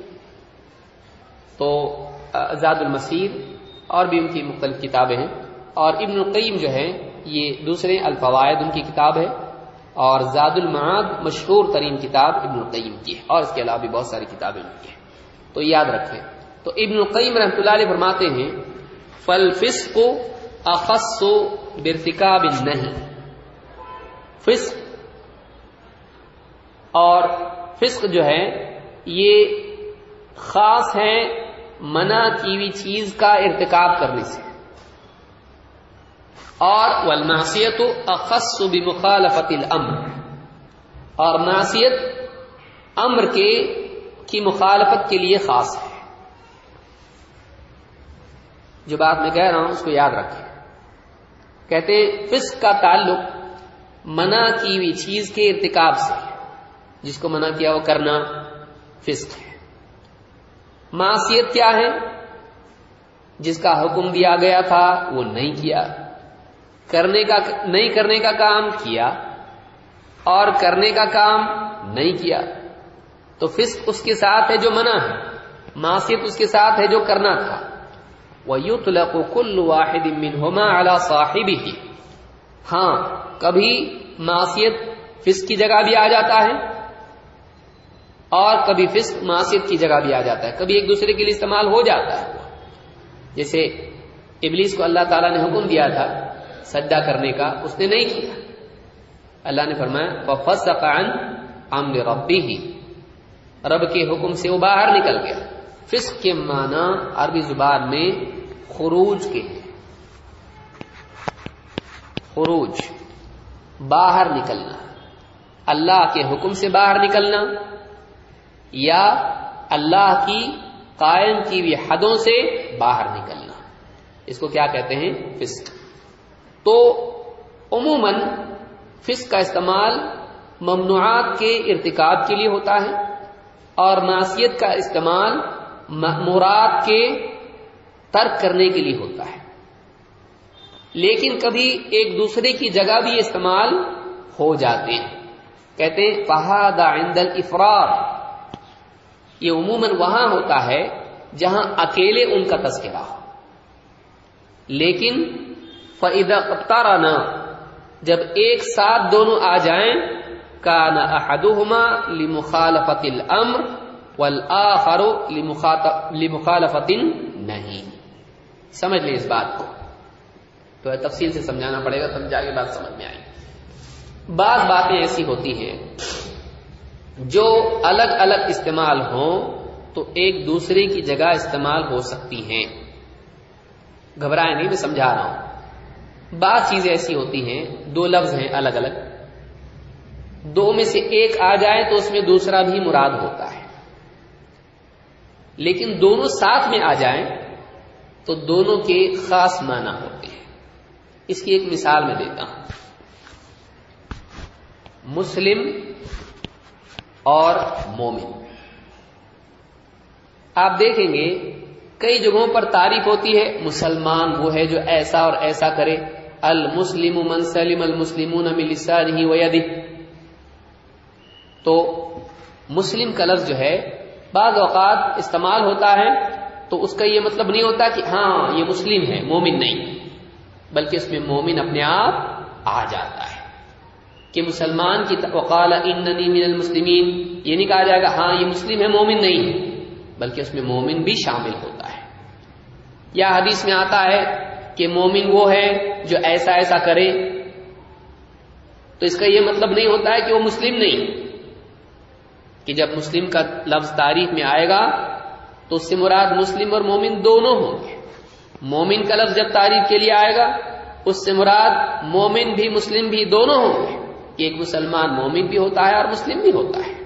تو زاد المسیر، اور بھی ان کی مختلف کتابیں ہیں. اور ابن القیم جو ہے یہ دوسرے الفوائد ان کی کتاب ہے، اور زاد المعاد مشہور ترین کتاب ابن القیم کی ہے، اور اس کے علاوہ بھی بہت ساری کتابیں ان کی ہیں. تو یاد رکھیں. تو ابن القیم رحمۃ اللہ علیہ فرماتے ہیں فالفسق اخص بارتکاب النہی. فسق اور فسق جو ہے یہ خاص ہے منع کی ہوئی چیز کا ارتکاب کرنے سے، اور والمعصیت اخص بمخالفت الامر، اور معصیت امر کے کی مخالفت کے لیے خاص ہے. جو بات میں کہہ رہا ہوں اس کو یاد رکھیں. کہتے ہیں فسق کا تعلق منع کی ہوئی چیز کے ارتکاب سے، جس کو منع کیا وہ کرنا فسق ہے. معصیت کیا ہے؟ جس کا حکم دیا گیا تھا وہ نہیں کیا، کرنے کا نہیں کرنے کا کام کیا، اور کرنے کا کام نہیں کیا. تو فسق اس کے ساتھ ہے جو منع ہے، معصیت اس کے ساتھ ہے جو کرنا تھا. وَيُطْلَقُ كُلُّ وَاحِدٍ مِّنْهُمَا عَلَى صَاحِبِهِ. ہاں کبھی معصیت فسق کی جگہ بھی آ جاتا ہے، اور کبھی فسق معصیت کی جگہ بھی آ جاتا ہے. کبھی ایک دوسرے کے لیے استعمال ہو جاتا ہے. جیسے ابلیس کو اللہ تعالیٰ نے حکم دیا تھا سجدہ کرنے کا، اس نے نہیں کیا. اللہ نے فرمایا وَفَسَقَ عَنْ أَمْرِ رَبِّهِ، رب کے حکم سے وہ باہر نکل گیا. فسق کے معنی عربی زبان میں خروج کے ہیں. خروج باہر نکلنا، اللہ کے حکم سے باہر نکلنا یا اللہ کی قائم کی ہوئی حدوں سے باہر نکلنا، اس کو کیا کہتے ہیں؟ فسق. تو عموماً فسق کا استعمال ممنوعات کے ارتکاب کے لیے ہوتا ہے اور معصیت کا استعمال مأمورات کے ترک کرنے کے لیے ہوتا ہے. لیکن کبھی ایک دوسرے کی جگہ بھی استعمال ہو جاتے ہیں. کہتے ہیں فہذا عند الافراد، یہ عموماً وہاں ہوتا ہے جہاں اکیلے ان کا تذکرہ ہو. لیکن فَإِذَا اقْتَرَنَا، جب ایک ساتھ دونوں آ جائیں، كَانَ أَحَدُهُمَا لِمُخَالَفَةِ الْأَمْرِ وَالْآخَرُ لِمُخَالَفَةِ النَّهِي. سمجھ لیں اس بات کو، تو تفصیل سے سمجھانا پڑے گا، تب جا کے بات سمجھ میں آئے. بعض باتیں ایسی ہوتی ہیں جو الگ الگ استعمال ہوں تو ایک دوسرے کی جگہ استعمال ہو سکتی ہیں. گھبرائیں نہیں، میں سمجھا رہا ہوں. بعض چیزیں ایسی ہوتی ہیں، دو لفظ ہیں الگ الگ، دو میں سے ایک آ جائے تو اس میں دوسرا بھی مراد ہوتا ہے. لیکن دونوں ساتھ میں آ جائیں تو دونوں کے خاص معنی ہوتے ہیں. اس کی ایک مثال میں دیتا ہوں. مسلم اور مومن، آپ دیکھیں گے کئی جگہوں پر تعریف ہوتی ہے مسلمان وہ ہے جو ایسا اور ایسا کرے. المسلم من سلم المسلمون من لسانه ویدہ. تو مسلم کا لفظ جو ہے بعض اوقات استعمال ہوتا ہے تو اس کا یہ مطلب نہیں ہوتا کہ ہاں یہ مسلم ہے، مومن نہیں، بلکہ اس میں مومن اپنے آپ آ جاتا ہے کہ مسلمان کی وقال اننی من المسلمین، یہ نہیں کہا جائے گا ہاں یہ مسلم ہے مومن نہیں ہے، بلکہ اس میں مومن بھی شامل ہوتا ہے. یا حدیث میں آتا ہے کہ مومن وہ ہے جو ایسا ایسا کرے، تو اس کا یہ مطلب نہیں ہوتا ہے کہ وہ مسلم نہیں، کہ جب مسلم کا لفظ تعریف میں آئے گا تو اس سے مراد مسلم اور مومن دونوں ہوں گے. مومن کا لفظ جب تعریف کے لیے آئے گا اس سے مراد مومن بھی مسلم بھی دونوں ہوں گے، کہ ایک مسلمان مومن بھی ہوتا ہے اور مسلم بھی ہوتا ہے.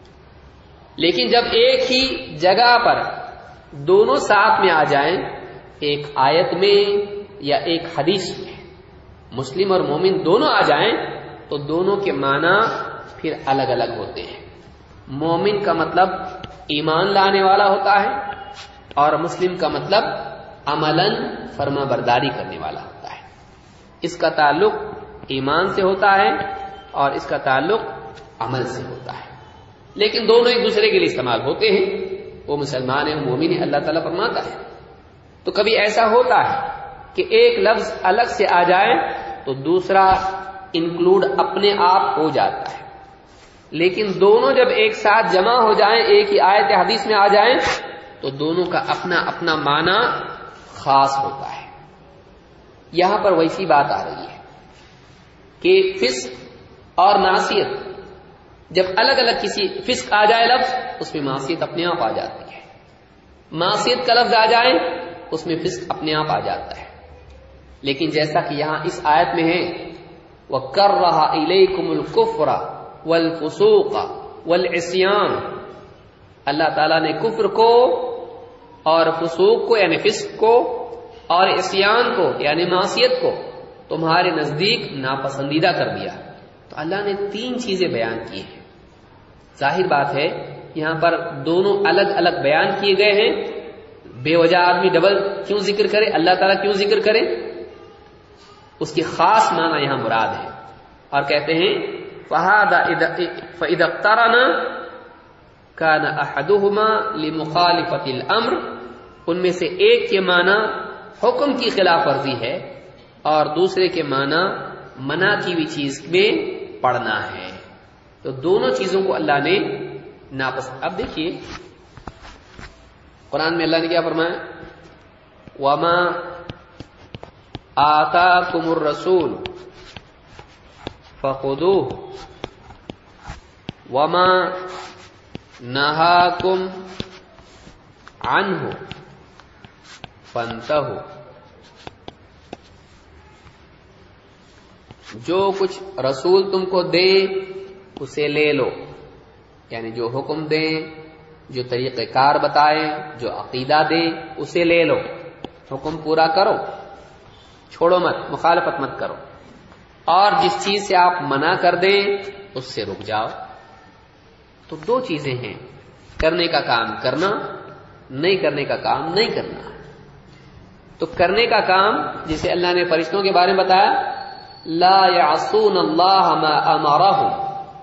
لیکن جب ایک ہی جگہ پر دونوں ساتھ میں آ جائیں، ایک آیت میں یا ایک حدیث میں مسلم اور مومن دونوں آ جائیں تو دونوں کے معنی پھر الگ الگ ہوتے ہیں. مومن کا مطلب ایمان لانے والا ہوتا ہے اور مسلم کا مطلب عملاً فرما برداری کرنے والا ہوتا ہے. اس کا تعلق ایمان سے ہوتا ہے اور اس کا تعلق عمل سے ہوتا ہے. لیکن دونوں ایک دوسرے کے لیے استعمال ہوتے ہیں. وہ مسلمان ہے، مومن ہے، اللہ تعالیٰ فرماتا ہے. تو کبھی ایسا ہوتا ہے کہ ایک لفظ الگ سے آ جائے تو دوسرا انکلوڈ اپنے آپ ہو جاتا ہے. لیکن دونوں جب ایک ساتھ جمع ہو جائیں، ایک ہی آیت حدیث میں آ جائیں، تو دونوں کا اپنا اپنا معنی خاص ہوتا ہے. یہاں پر ویسی بات آ رہی ہے کہ فسق اور معصیت جب الگ الگ کسی فسق آ جائے لفظ، اس میں معصیت اپنے آپ آ جاتی ہے. معصیت کا لفظ آ جائے اس میں فسق اپنے آپ آ جاتا ہے. لیکن جیسا کہ یہاں اس آیت میں ہے وَكَرَّهَ إِلَيْكُمُ الْكُفْرَ وَالْفُسُوقَ وَالْعِصْيَانَ، اللہ تعالیٰ نے کفر کو اور فسوق کو یعنی فسق کو اور عصیان کو یعنی معصیت کو تمہارے نزدیک ناپسندیدہ کر دیا. تو اللہ نے تین چیزیں بیان کی ہیں. ظاہر بات ہے یہاں پر دونوں الگ الگ بیان کیے گئے ہیں. بے وجہ آدمی ڈبل کیوں ذکر کرے، اللہ تعالیٰ کیوں ذکر کرے؟ اس کی خاص معنی یہاں مراد ہے. اور کہتے ہیں فَإِذَا اقْتَرَنَا كَانَ أَحَدُهُمَا لِمُخَالِفَةِ الْأَمْرِ، ان میں سے ایک کے معنی حکم کی خلاف ورزی ہے اور دوسرے کے معنی منع کی ہوئی چیز میں پڑھنا ہے. تو دونوں چیزوں کو اللہ نے ناپسند. اب دیکھیے قرآن میں اللہ نے کیا فرمایا؟ وَمَا آتَاكُمُ الرَّسُولُ فَخُذُوهُ وَمَا نہاکم عنہ فانتہو، جو کچھ رسول تم کو دے اسے لے لو، یعنی جو حکم دیں، جو طریقہ کار بتائے، جو عقیدہ دے اسے لے لو، حکم پورا کرو، چھوڑو مت، مخالفت مت کرو، اور جس چیز سے آپ منع کر دیں اس سے رک جاؤ۔ تو دو چیزیں ہیں، کرنے کا کام کرنا، نہیں کرنے کا کام نہیں کرنا۔ تو کرنے کا کام جسے اللہ نے فرشتوں کے بارے میں بتایا، لا یعصون اللہ ما امرہم،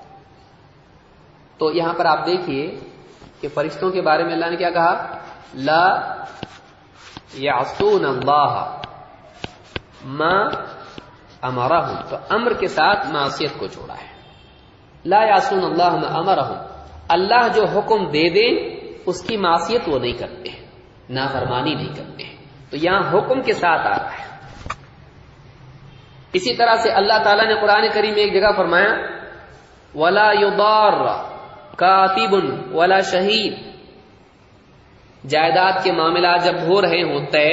تو یہاں پر آپ دیکھیے کہ فرشتوں کے بارے میں اللہ نے کیا کہا، لا یعصون اللہ ما امرہم، تو امر کے ساتھ معصیت کو جوڑا ہے۔ لا یعصون اللہ ما امرہم، اللہ جو حکم دے دے اس کی معصیت وہ نہیں کرتے، نافرمانی نہیں کرتے، تو یہاں حکم کے ساتھ آ رہا ہے۔ اسی طرح سے اللہ تعالیٰ نے قرآن کریم میں ایک جگہ فرمایا، وَلَا يُضَارَّ کاتب ولا شہید، جائیداد کے معاملات جب ہو رہے ہوں طے،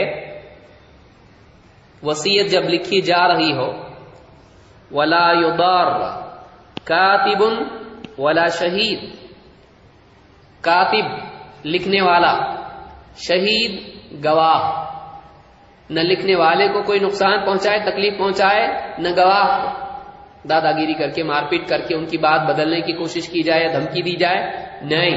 وصیت جب لکھی جا رہی ہو، ولا یضار کاتب ولا شہید، کاتب لکھنے والا، شہید گواہ، نہ لکھنے والے کو کوئی نقصان پہنچائے، تکلیف پہنچائے، نہ گواہ کو دادا گیری کر کے، مار پیٹ کر کے ان کی بات بدلنے کی کوشش کی جائے یا دھمکی دی جائے، نہیں۔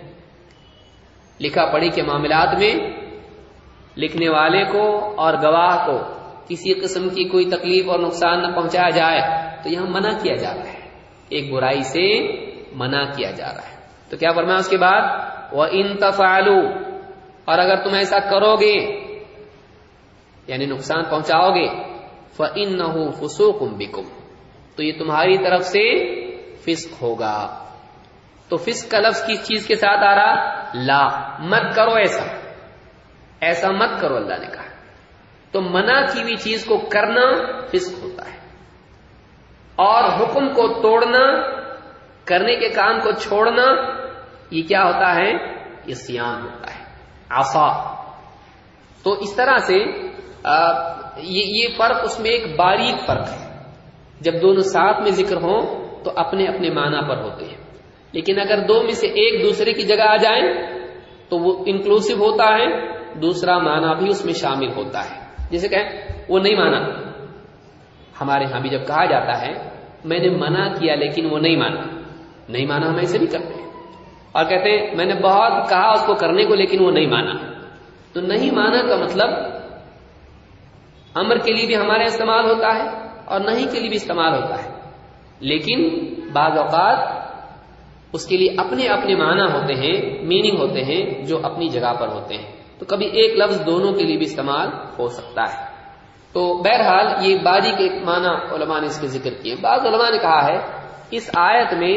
لکھا پڑھی کے معاملات میں لکھنے والے کو اور گواہ کو کسی قسم کی کوئی تکلیف اور نقصان نہ پہنچایا جائے، تو یہاں منع کیا جا رہا ہے، ایک برائی سے منع کیا جا رہا ہے۔ تو کیا فرمایا اس کے بعد، وَإِن تَفْعَلُوا، اور اگر تم ایسا کرو گے یعنی نقصان پہنچاؤ گے، فَإِنَّهُ فُسُوقٌ بِكُمْ، تو یہ تمہاری طرف سے فسق ہوگا۔ تو فسق کا لفظ کس چیز کے ساتھ آ رہا، لا، مت کرو ایسا، ایسا مت کرو، اللہ نے کہا۔ تو منع کی ہوئی چیز کو کرنا فسق ہوتا ہے، اور حکم کو توڑنا، کرنے کے کام کو چھوڑنا، یہ کیا ہوتا ہے، عصیان ہوتا ہے، عصا۔ تو اس طرح سے آ, یہ, یہ فرق اس میں ایک باریک فرق ہے، جب دونوں ساتھ میں ذکر ہوں تو اپنے اپنے معنی پر ہوتے ہیں، لیکن اگر دو میں سے ایک دوسرے کی جگہ آ جائیں تو وہ انکلوسیو ہوتا ہے، دوسرا معنی بھی اس میں شامل ہوتا ہے۔ جیسے کہ وہ نہیں مانا، ہمارے ہاں بھی جب کہا جاتا ہے میں نے منع کیا لیکن وہ نہیں مانا، نہیں مانا ہم ایسے بھی کرتے ہیں، اور کہتے ہیں میں نے بہت کہا اس کو کرنے کو لیکن وہ نہیں مانا۔ تو نہیں مانا کا مطلب امر کے لیے بھی ہمارا استعمال ہوتا ہے اور نہیں کے لیے بھی استعمال ہوتا ہے، لیکن بعض اوقات اس کے لیے اپنے اپنے معنی ہوتے ہیں، میننگ ہوتے ہیں جو اپنی جگہ پر ہوتے ہیں، تو کبھی ایک لفظ دونوں کے لیے بھی استعمال ہو سکتا ہے۔ تو بہرحال یہ باریک ایک معنی علماء نے اس کے ذکر کیے۔ بعض علماء نے کہا ہے اس آیت میں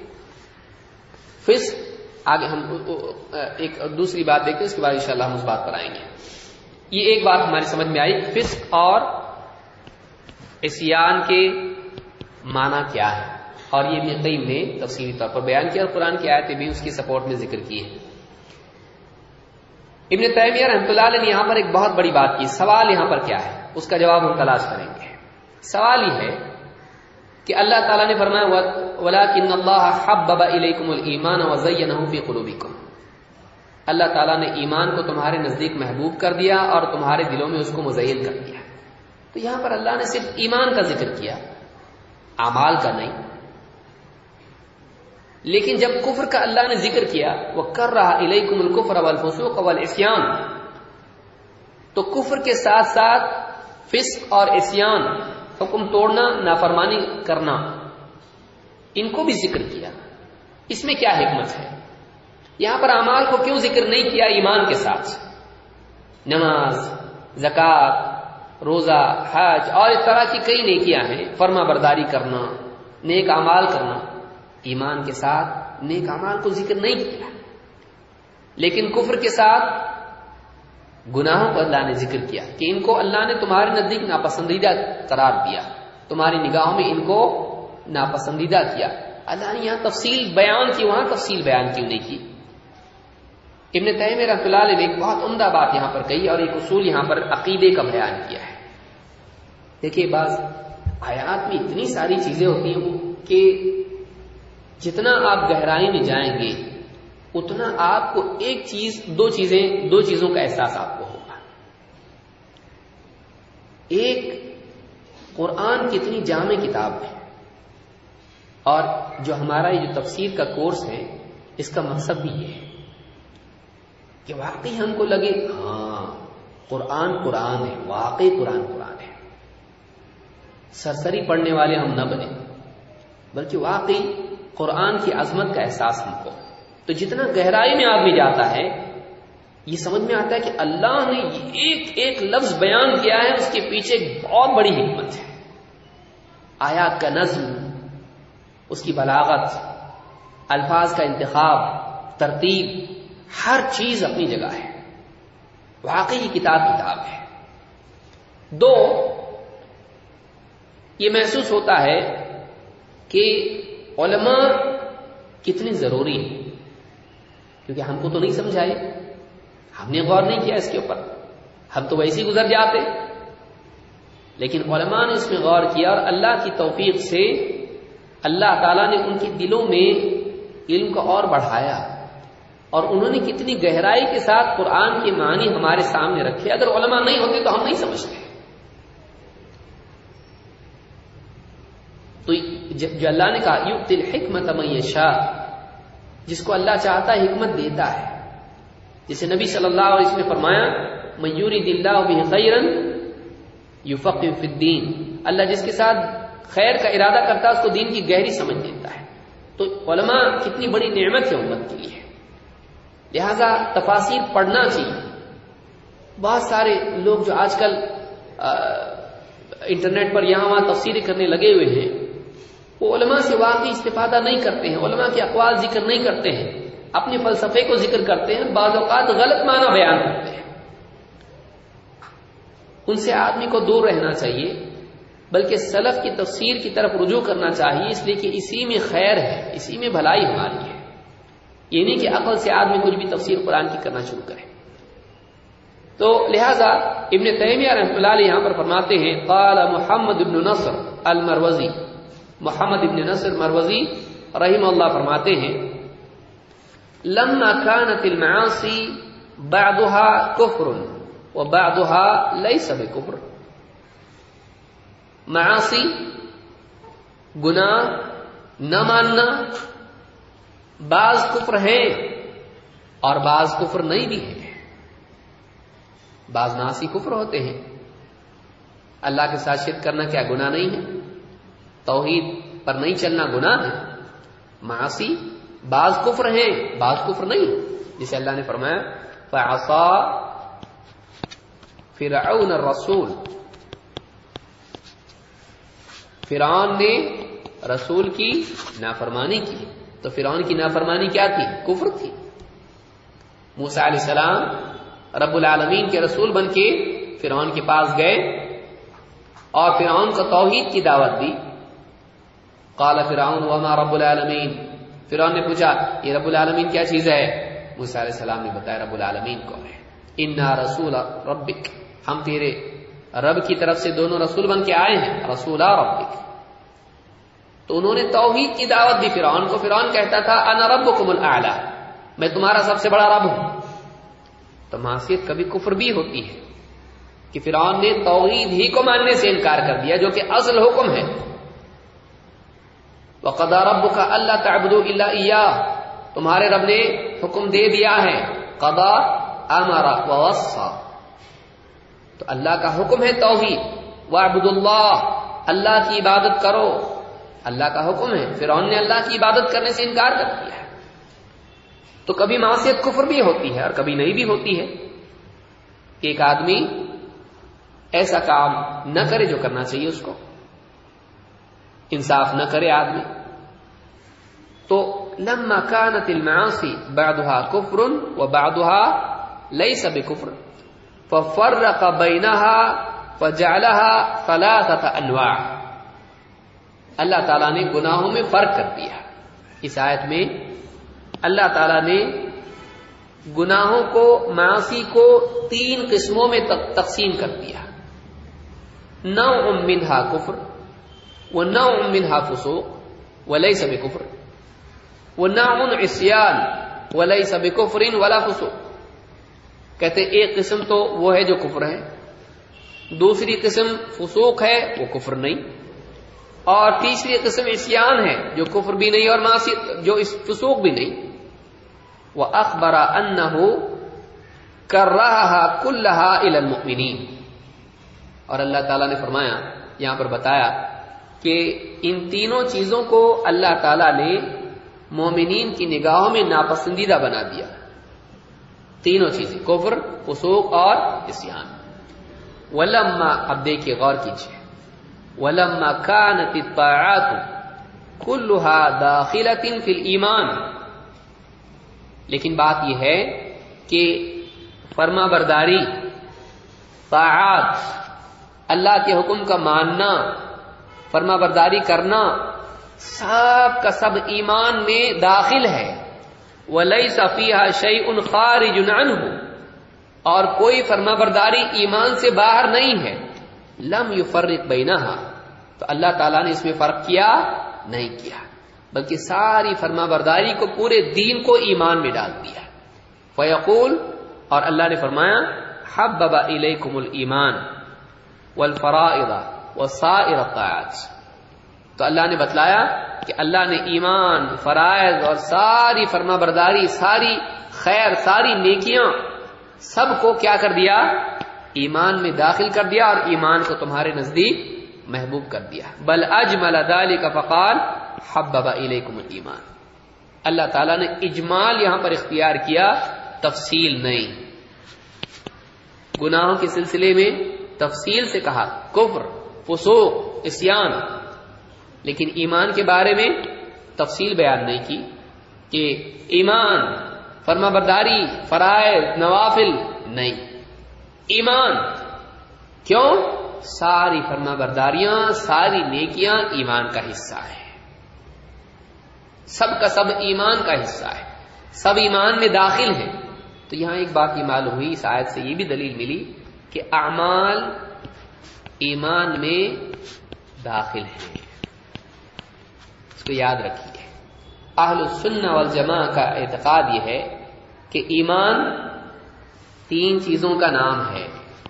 فسق، آگے ہم ایک دوسری بات دیکھتے ہیں، اس کے بعد انشاءاللہ ہم اس بات پر آئیں گے۔ یہ ایک بات ہماری سمجھ میں آئی، فسق اور عصیان کے معنی کیا ہے، اور یہ ابن قیم نے تفصیلی طور پر بیان کیا، اور قرآن کی آیتیں بھی اس کی سپورٹ میں ذکر کی ہے۔ ابن تیمیہ رحمۃ اللہ علیہ نے یہاں پر ایک بہت بڑی بات کی، سوال یہاں پر کیا ہے اس کا جواب ہم تلاش کریں گے۔ سوال یہ ہے کہ اللہ تعالیٰ نے فرمایا وَلَٰكِنَّ اللَّهَ حَبَّبَ إِلَيْكُمُ الْإِيمَانَ وَزَيَّنَهُ فِي قُلُوبِكُمْ، اللہ تعالیٰ نے ایمان کو تمہارے نزدیک محبوب کر دیا اور تمہارے دلوں میں اس کو مزین کر دیا۔ تو یہاں پر اللہ نے صرف ایمان کا ذکر کیا، اعمال کا نہیں۔ لیکن جب کفر کا اللہ نے ذکر کیا وَكَرَّهَ إِلَيْكُمُ الْكُفْرَ وَالْفُسُوقَ وَالْعِصْيَانَ، تو کفر کے ساتھ ساتھ فسق اور عصیان، حکم توڑنا، نافرمانی کرنا، ان کو بھی ذکر کیا۔ اس میں کیا حکمت ہے؟ یہاں پر اعمال کو کیوں ذکر نہیں کیا ایمان کے ساتھ؟ نماز، زکوٰۃ، روزہ، حج اور اس طرح کی کئی نیکیاں ہیں، فرما برداری کرنا، نیک اعمال کرنا، ایمان کے ساتھ نیک اعمال کو ذکر نہیں کیا۔ لیکن کفر کے ساتھ گناہوں کو اللہ نے ذکر کیا کہ ان کو اللہ نے تمہارے نزدیک ناپسندیدہ قرار دیا، تمہاری نگاہوں میں ان کو ناپسندیدہ کیا۔ اللہ نے یہاں تفصیل بیان کی، وہاں تفصیل بیان کیوں نہیں کی؟ ابن تیمیہ رحمۃ اللہ علیہ نے ایک بہت عمدہ بات یہاں پر کہی اور ایک اصول یہاں پر عقیدے کا بیان کیا ہے۔ دیکھیے بعض آیات میں اتنی ساری چیزیں ہوتی ہیں کہ جتنا آپ گہرائی میں جائیں گے اتنا آپ کو ایک چیز دو چیزیں دو چیزوں کا احساس آپ کو ہوگا۔ ایک، قرآن کتنی جامع کتاب ہے، اور جو ہمارا یہ جو تفسیر کا کورس ہے اس کا مقصد بھی یہ ہے کہ واقعی ہم کو لگے ہاں قرآن قرآن ہے، واقعی قرآن قرآن ہے، سرسری پڑھنے والے ہم نہ بنے، بلکہ واقعی قرآن کی عظمت کا احساس ہم کو۔ تو جتنا گہرائی میں آدمی جاتا ہے یہ سمجھ میں آتا ہے کہ اللہ نے یہ ایک ایک لفظ بیان کیا ہے، اس کے پیچھے ایک بہت بڑی حکمت ہے۔ آیات کا نظم، اس کی بلاغت، الفاظ کا انتخاب، ترتیب، ہر چیز اپنی جگہ ہے، واقعی کتاب کتاب ہے۔ دو، یہ محسوس ہوتا ہے کہ علماء کتنے ضروری ہیں، کیونکہ ہم کو تو نہیں سمجھائے، ہم نے غور نہیں کیا اس کے اوپر، ہم تو ویسے ہی گزر جاتے، لیکن علماء نے اس میں غور کیا اور اللہ کی توفیق سے اللہ تعالیٰ نے ان کے دلوں میں علم کو اور بڑھایا، اور انہوں نے کتنی گہرائی کے ساتھ قرآن کے معنی ہمارے سامنے رکھے۔ اگر علماء نہیں ہوتے تو ہم نہیں سمجھتے۔ تو جو اللہ نے کہا یؤتی الحکمۃ من یشاء، جس کو اللہ چاہتا ہے حکمت دیتا ہے، جسے نبی صلی اللہ علیہ وسلم نے فرمایا من یرید اللہ بہ خیرا یفقہ فی الدین، اللہ جس کے ساتھ خیر کا ارادہ کرتا ہے اس کو دین کی گہری سمجھ دیتا ہے۔ تو علماء کتنی بڑی نعمت ہے امت کے لیے، لہذا تفاسیر پڑھنا چاہیے۔ بہت سارے لوگ جو آج کل انٹرنیٹ پر یہاں وہاں تفسیریں کرنے لگے ہوئے ہیں، وہ علماء سے واقعی استفادہ نہیں کرتے ہیں، علماء کے اقوال ذکر نہیں کرتے ہیں، اپنے فلسفے کو ذکر کرتے ہیں، بعض اوقات غلط معنی بیان کرتے ہیں۔ ان سے آدمی کو دور رہنا چاہیے، بلکہ سلف کی تفسیر کی طرف رجوع کرنا چاہیے، اس لیے کہ اسی میں خیر ہے، اسی میں بھلائی ہماری ہے۔ یہ نہیں کہ عقل سے آدمی کچھ بھی تفسیر قرآن کی کرنا شروع کرے۔ تو لہذا ابن تیمیہ رحمۃ اللہ علیہ یہاں پر فرماتے ہیں قال محمد بن نصر المروزی، محمد ابن نصر مروزی رحمہ اللہ فرماتے ہیں لما كانت المعاصی بعضها کفر وبعضها ليس بکفر، معاصی گناہ نہ ماننا بعض کفر ہیں اور بعض کفر نہیں بھی ہیں۔ بعض معاصی کفر ہوتے ہیں، اللہ کے ساتھ شرک کرنا کیا گناہ نہیں ہے؟ توحید پر نہیں چلنا گناہ ہے۔ معاصی بعض کفر ہیں، بعض کفر نہیں، جسے اللہ نے فرمایا فعصى فرعون الرسول، فرعون نے رسول کی نافرمانی کی۔ تو فرعون کی نافرمانی کیا تھی؟ کفر تھی۔ موسیٰ علیہ السلام رب العالمین کے رسول بن کے فرعون کے پاس گئے اور فرعون کو توحید کی دعوت دی۔ قال فرعون وما رب العالمین، فرعون نے پوچھا یہ رب العالمین کیا چیز ہے؟ موسیٰ علیہ السلام نے بتایا رب العالمین کون ہے؟ انا رسول ربک، ہم تیرے رب کی طرف سے دونوں رسول بن کے آئے ہیں، رسول ربک۔ تو انہوں نے توحید کی دعوت دی فرعون کو۔ فرعون کہتا تھا انا ربکم الاعلی، میں تمہارا سب سے بڑا رب ہوں۔ تو معصیت کبھی کفر بھی ہوتی ہے کہ فرعون نے توحید ہی کو ماننے سے انکار کر دیا جو کہ اصل حکم ہے۔ وَقَضَىٰ رَبُّكَ أَلَّا تَعْبُدُوا إِلَّا إِيَّاهُ، تمہارے رب نے حکم دے دیا ہے، قضا امر ووصى، تو اللہ کا حکم ہے توحید، وَاعْبُدُوا اللَّهَ، اللہ کی عبادت کرو، اللہ کا حکم ہے۔ فرعون نے اللہ کی عبادت کرنے سے انکار کر دیا ہے۔ تو کبھی معصیت کفر بھی ہوتی ہے اور کبھی نہیں بھی ہوتی ہے کہ ایک آدمی ایسا کام نہ کرے جو کرنا چاہیے اس کو، انصاف نہ کرے آدمی۔ تو لما كانت المعاصی بعضها کفر وبعضها ليس بکفر ففرق بینها فجعلها ثلاثة انواع، اللہ تعالیٰ نے گناہوں میں فرق کر دیا۔ اس آیت میں اللہ تعالی نے گناہوں کو، معاصی کو تین قسموں میں تقسیم کر دیا. نوع منہا کفر ونوع منہا فسوق وليس بکفر ونوع عصیان وليس بکفر ولا فسوق. کہتے ایک قسم تو وہ ہے جو کفر ہے، دوسری قسم فسوق ہے وہ کفر نہیں، اور تیسری قسم عصیان ہے جو کفر بھی نہیں اور معصیت جو فسوق بھی نہیں. وَأَخْبَرَ أَنَّهُ كَرَّهَهَا كُلَّهَا إِلَى الْمُؤْمِنِينَ. اور اللہ تعالیٰ نے فرمایا، یہاں پر بتایا کہ ان تینوں چیزوں کو اللہ تعالیٰ نے مومنین کی نگاہوں میں ناپسندیدہ بنا دیا. تینوں چیزیں، کفر، فسوق اور عصیان. وَلَمَّا، اب دیکھیے غور کیجیے، وَلَمَّا كَانَتِ الطَّاعَاتُ كُلُّهَا دَاخِلَةٍ فِي الْإِيمَانِ. لیکن بات یہ ہے کہ فرما برداری، طاعات، اللہ کے حکم کا ماننا، فرما برداری کرنا، سب کا سب ایمان میں داخل ہے. وَلَيْسَ فِيهَا شَيْءٌ خَارِجٌ عَنْهُ، اور کوئی فرما برداری ایمان سے باہر نہیں ہے. لم يفرق بینہا، تو اللہ تعالیٰ نے اس میں فرق کیا نہیں کیا، بلکہ ساری فرما برداری کو، پورے دین کو ایمان میں ڈال دیا. فیقول، اور اللہ نے فرمایا حبب الیکم الایمان والفرائض وسائر الطاعات. تو اللہ نے بتلایا کہ اللہ نے ایمان، فرائض اور ساری فرما برداری، ساری خیر، ساری نیکیاں، سب کو کیا کر دیا؟ ایمان میں داخل کر دیا، اور ایمان کو تمہارے نزدیک محبوب کر دیا. بل اجمل ذلك فقال حبب الیکم الایمان. اللہ تعالیٰ نے اجمال یہاں پر اختیار کیا، تفصیل نہیں. گناہوں کے سلسلے میں تفصیل سے کہا، کفر، فسوق، عصیان، لیکن ایمان کے بارے میں تفصیل بیان نہیں کی کہ ایمان، فرما برداری، فرائض، نوافل نہیں. ایمان کیوں؟ ساری فرما برداریاں، ساری نیکیاں ایمان کا حصہ ہے، سب کا سب ایمان کا حصہ ہے، سب ایمان میں داخل ہیں. تو یہاں ایک بات یہ معلوم ہوئی، اس آیت سے یہ بھی دلیل ملی کہ اعمال ایمان میں داخل ہیں. اس کو یاد رکھیے. اہل السنہ والجماعہ کا اعتقاد یہ ہے کہ ایمان تین چیزوں کا نام ہے.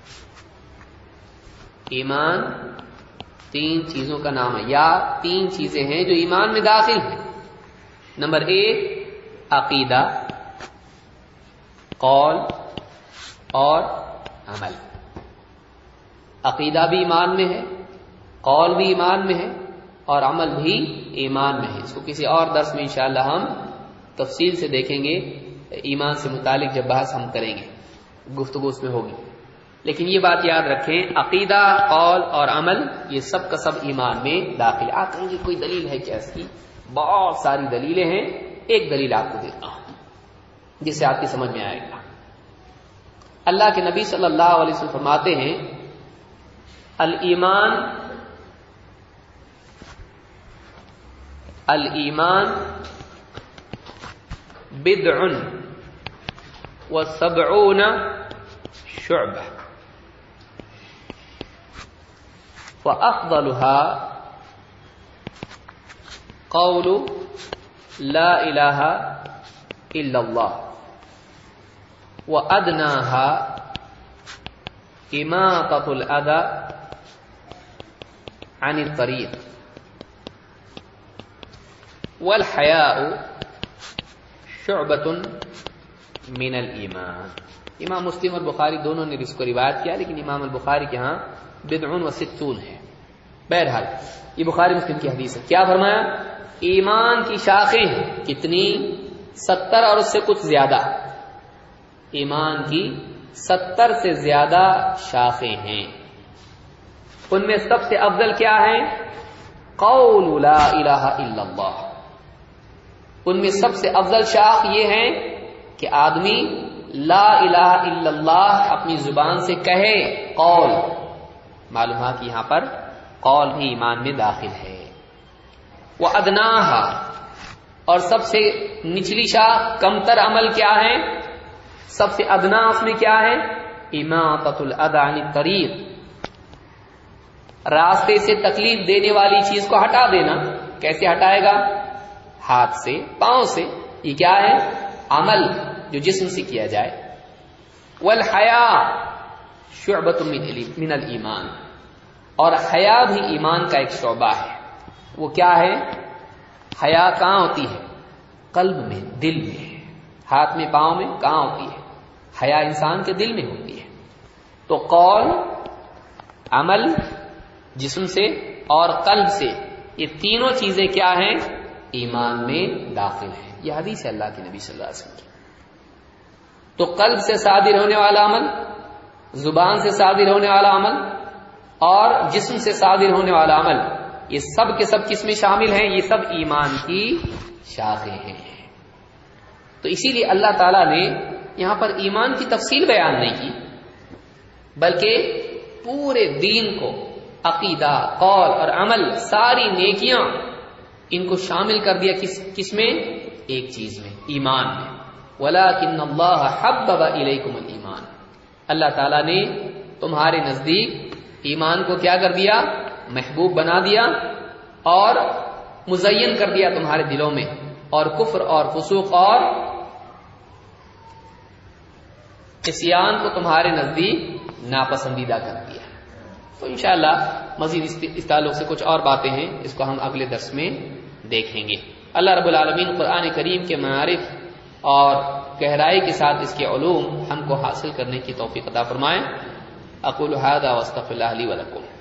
ایمان تین چیزوں کا نام ہے، یا تین چیزیں ہیں جو ایمان میں داخل ہیں. نمبر ایک، عقیدہ، قول اور عمل. عقیدہ بھی ایمان میں ہے، قول بھی ایمان میں ہے، اور عمل بھی ایمان میں ہے. اس کو کسی اور درس میں انشاءاللہ ہم تفصیل سے دیکھیں گے، ایمان سے متعلق جب بحث ہم کریں گے، گفتگو اس میں ہوگی. لیکن یہ بات یاد رکھیں، عقیدہ، قول اور عمل یہ سب کا سب ایمان میں داخل. آپ کہیں گے کوئی دلیل ہے کیا اس کی؟ بہت ساری دلیلیں ہیں. ایک دلیل آپ کو دیتا ہوں جس سے آپ کی سمجھ میں آئے گا. اللہ کے نبی صلی اللہ علیہ وسلم فرماتے ہیں الایمان الایمان بدع وسبعون شعبہ فافضلها قول لا الہ الا اللہ وادناها اماطۃ الاذى عن الطریق والحیاء شعبۃ من الایمان. امام مسلم اور بخاری دونوں نے اس کو روایت کیا، لیکن امام البخاری کے ہاں بدعون و ستون ہے. بہرحال یہ بخاری مسلم کی حدیث ہے. کیا فرمایا؟ ایمان کی شاخیں ہیں کتنی؟ ستر اور اس سے کچھ زیادہ. ایمان کی ستر سے زیادہ شاخیں ہیں. ان میں سب سے افضل کیا ہے؟ قول لا الہ الا اللہ. ان میں سب سے افضل شاخ یہ ہے کہ آدمی لا الہ الا اللہ اپنی زبان سے کہے. قول، معلوم ہے کہ یہاں پر قول بھی ایمان میں داخل ہے. وَأَدْنَاهَا، اور سب سے نچلی شاخ کمتر عمل کیا ہے؟ سب سے ادنا اس میں کیا ہے؟ اماطۃ الاذى عن الطریق، راستے سے تکلیف دینے والی چیز کو ہٹا دینا۔ کیسے ہٹائے گا؟ ہاتھ سے، پاؤں سے۔ یہ کیا ہے؟ عمل جو جسم سے کیا جائے۔ والحیا شعبۃ من الایمان، اور حیا بھی ایمان کا ایک شعبہ ہے۔ وہ کیا ہے؟ حیا کہاں ہوتی ہے؟ قلب میں، دل میں۔ ہاتھ میں، پاؤں میں کہاں ہوتی ہے؟ حیا انسان کے دل میں ہوتی ہے۔ تو قول، عمل جسم سے اور قلب سے، یہ تینوں چیزیں کیا ہیں؟ ایمان میں داخل ہیں۔ یہ حدیث ہے اللہ کے نبی صلی اللہ علیہ وسلم کی۔ تو قلب سے صادر ہونے والا عمل، زبان سے صادر ہونے والا عمل اور جسم سے صادر ہونے والا عمل، یہ سب کے سب کس میں شامل ہیں؟ یہ سب ایمان کی شاخیں ہیں۔ تو اسی لیے اللہ تعالیٰ نے یہاں پر ایمان کی تفصیل بیان نہیں کی، بلکہ پورے دین کو، عقیدہ، قول اور عمل، ساری نیکیاں، ان کو شامل کر دیا کس کس میں؟ ایک چیز میں، ایمان میں۔ وَلَٰكِنَّ اللَّهَ حَبَّبَ إِلَيْكُمُ الْإِيمَانَ، اللہ تعالیٰ نے تمہارے نزدیک ایمان کو کیا کر دیا؟ محبوب بنا دیا اور مزین کر دیا تمہارے دلوں میں، اور کفر اور فسوق اور عصیان کو تمہارے نزدیک ناپسندیدہ کر دیا۔ تو انشاءاللہ مزید اس تعلق سے کچھ اور باتیں ہیں، اس کو ہم اگلے درس میں دیکھیں گے۔ اللہ رب العالمین قرآن کریم کے معارف اور گہرائی کے ساتھ اس کے علوم ہم کو حاصل کرنے کی توفیق عطا فرمائے۔ اقول ھذا واستغفر اللہ لی ولکم۔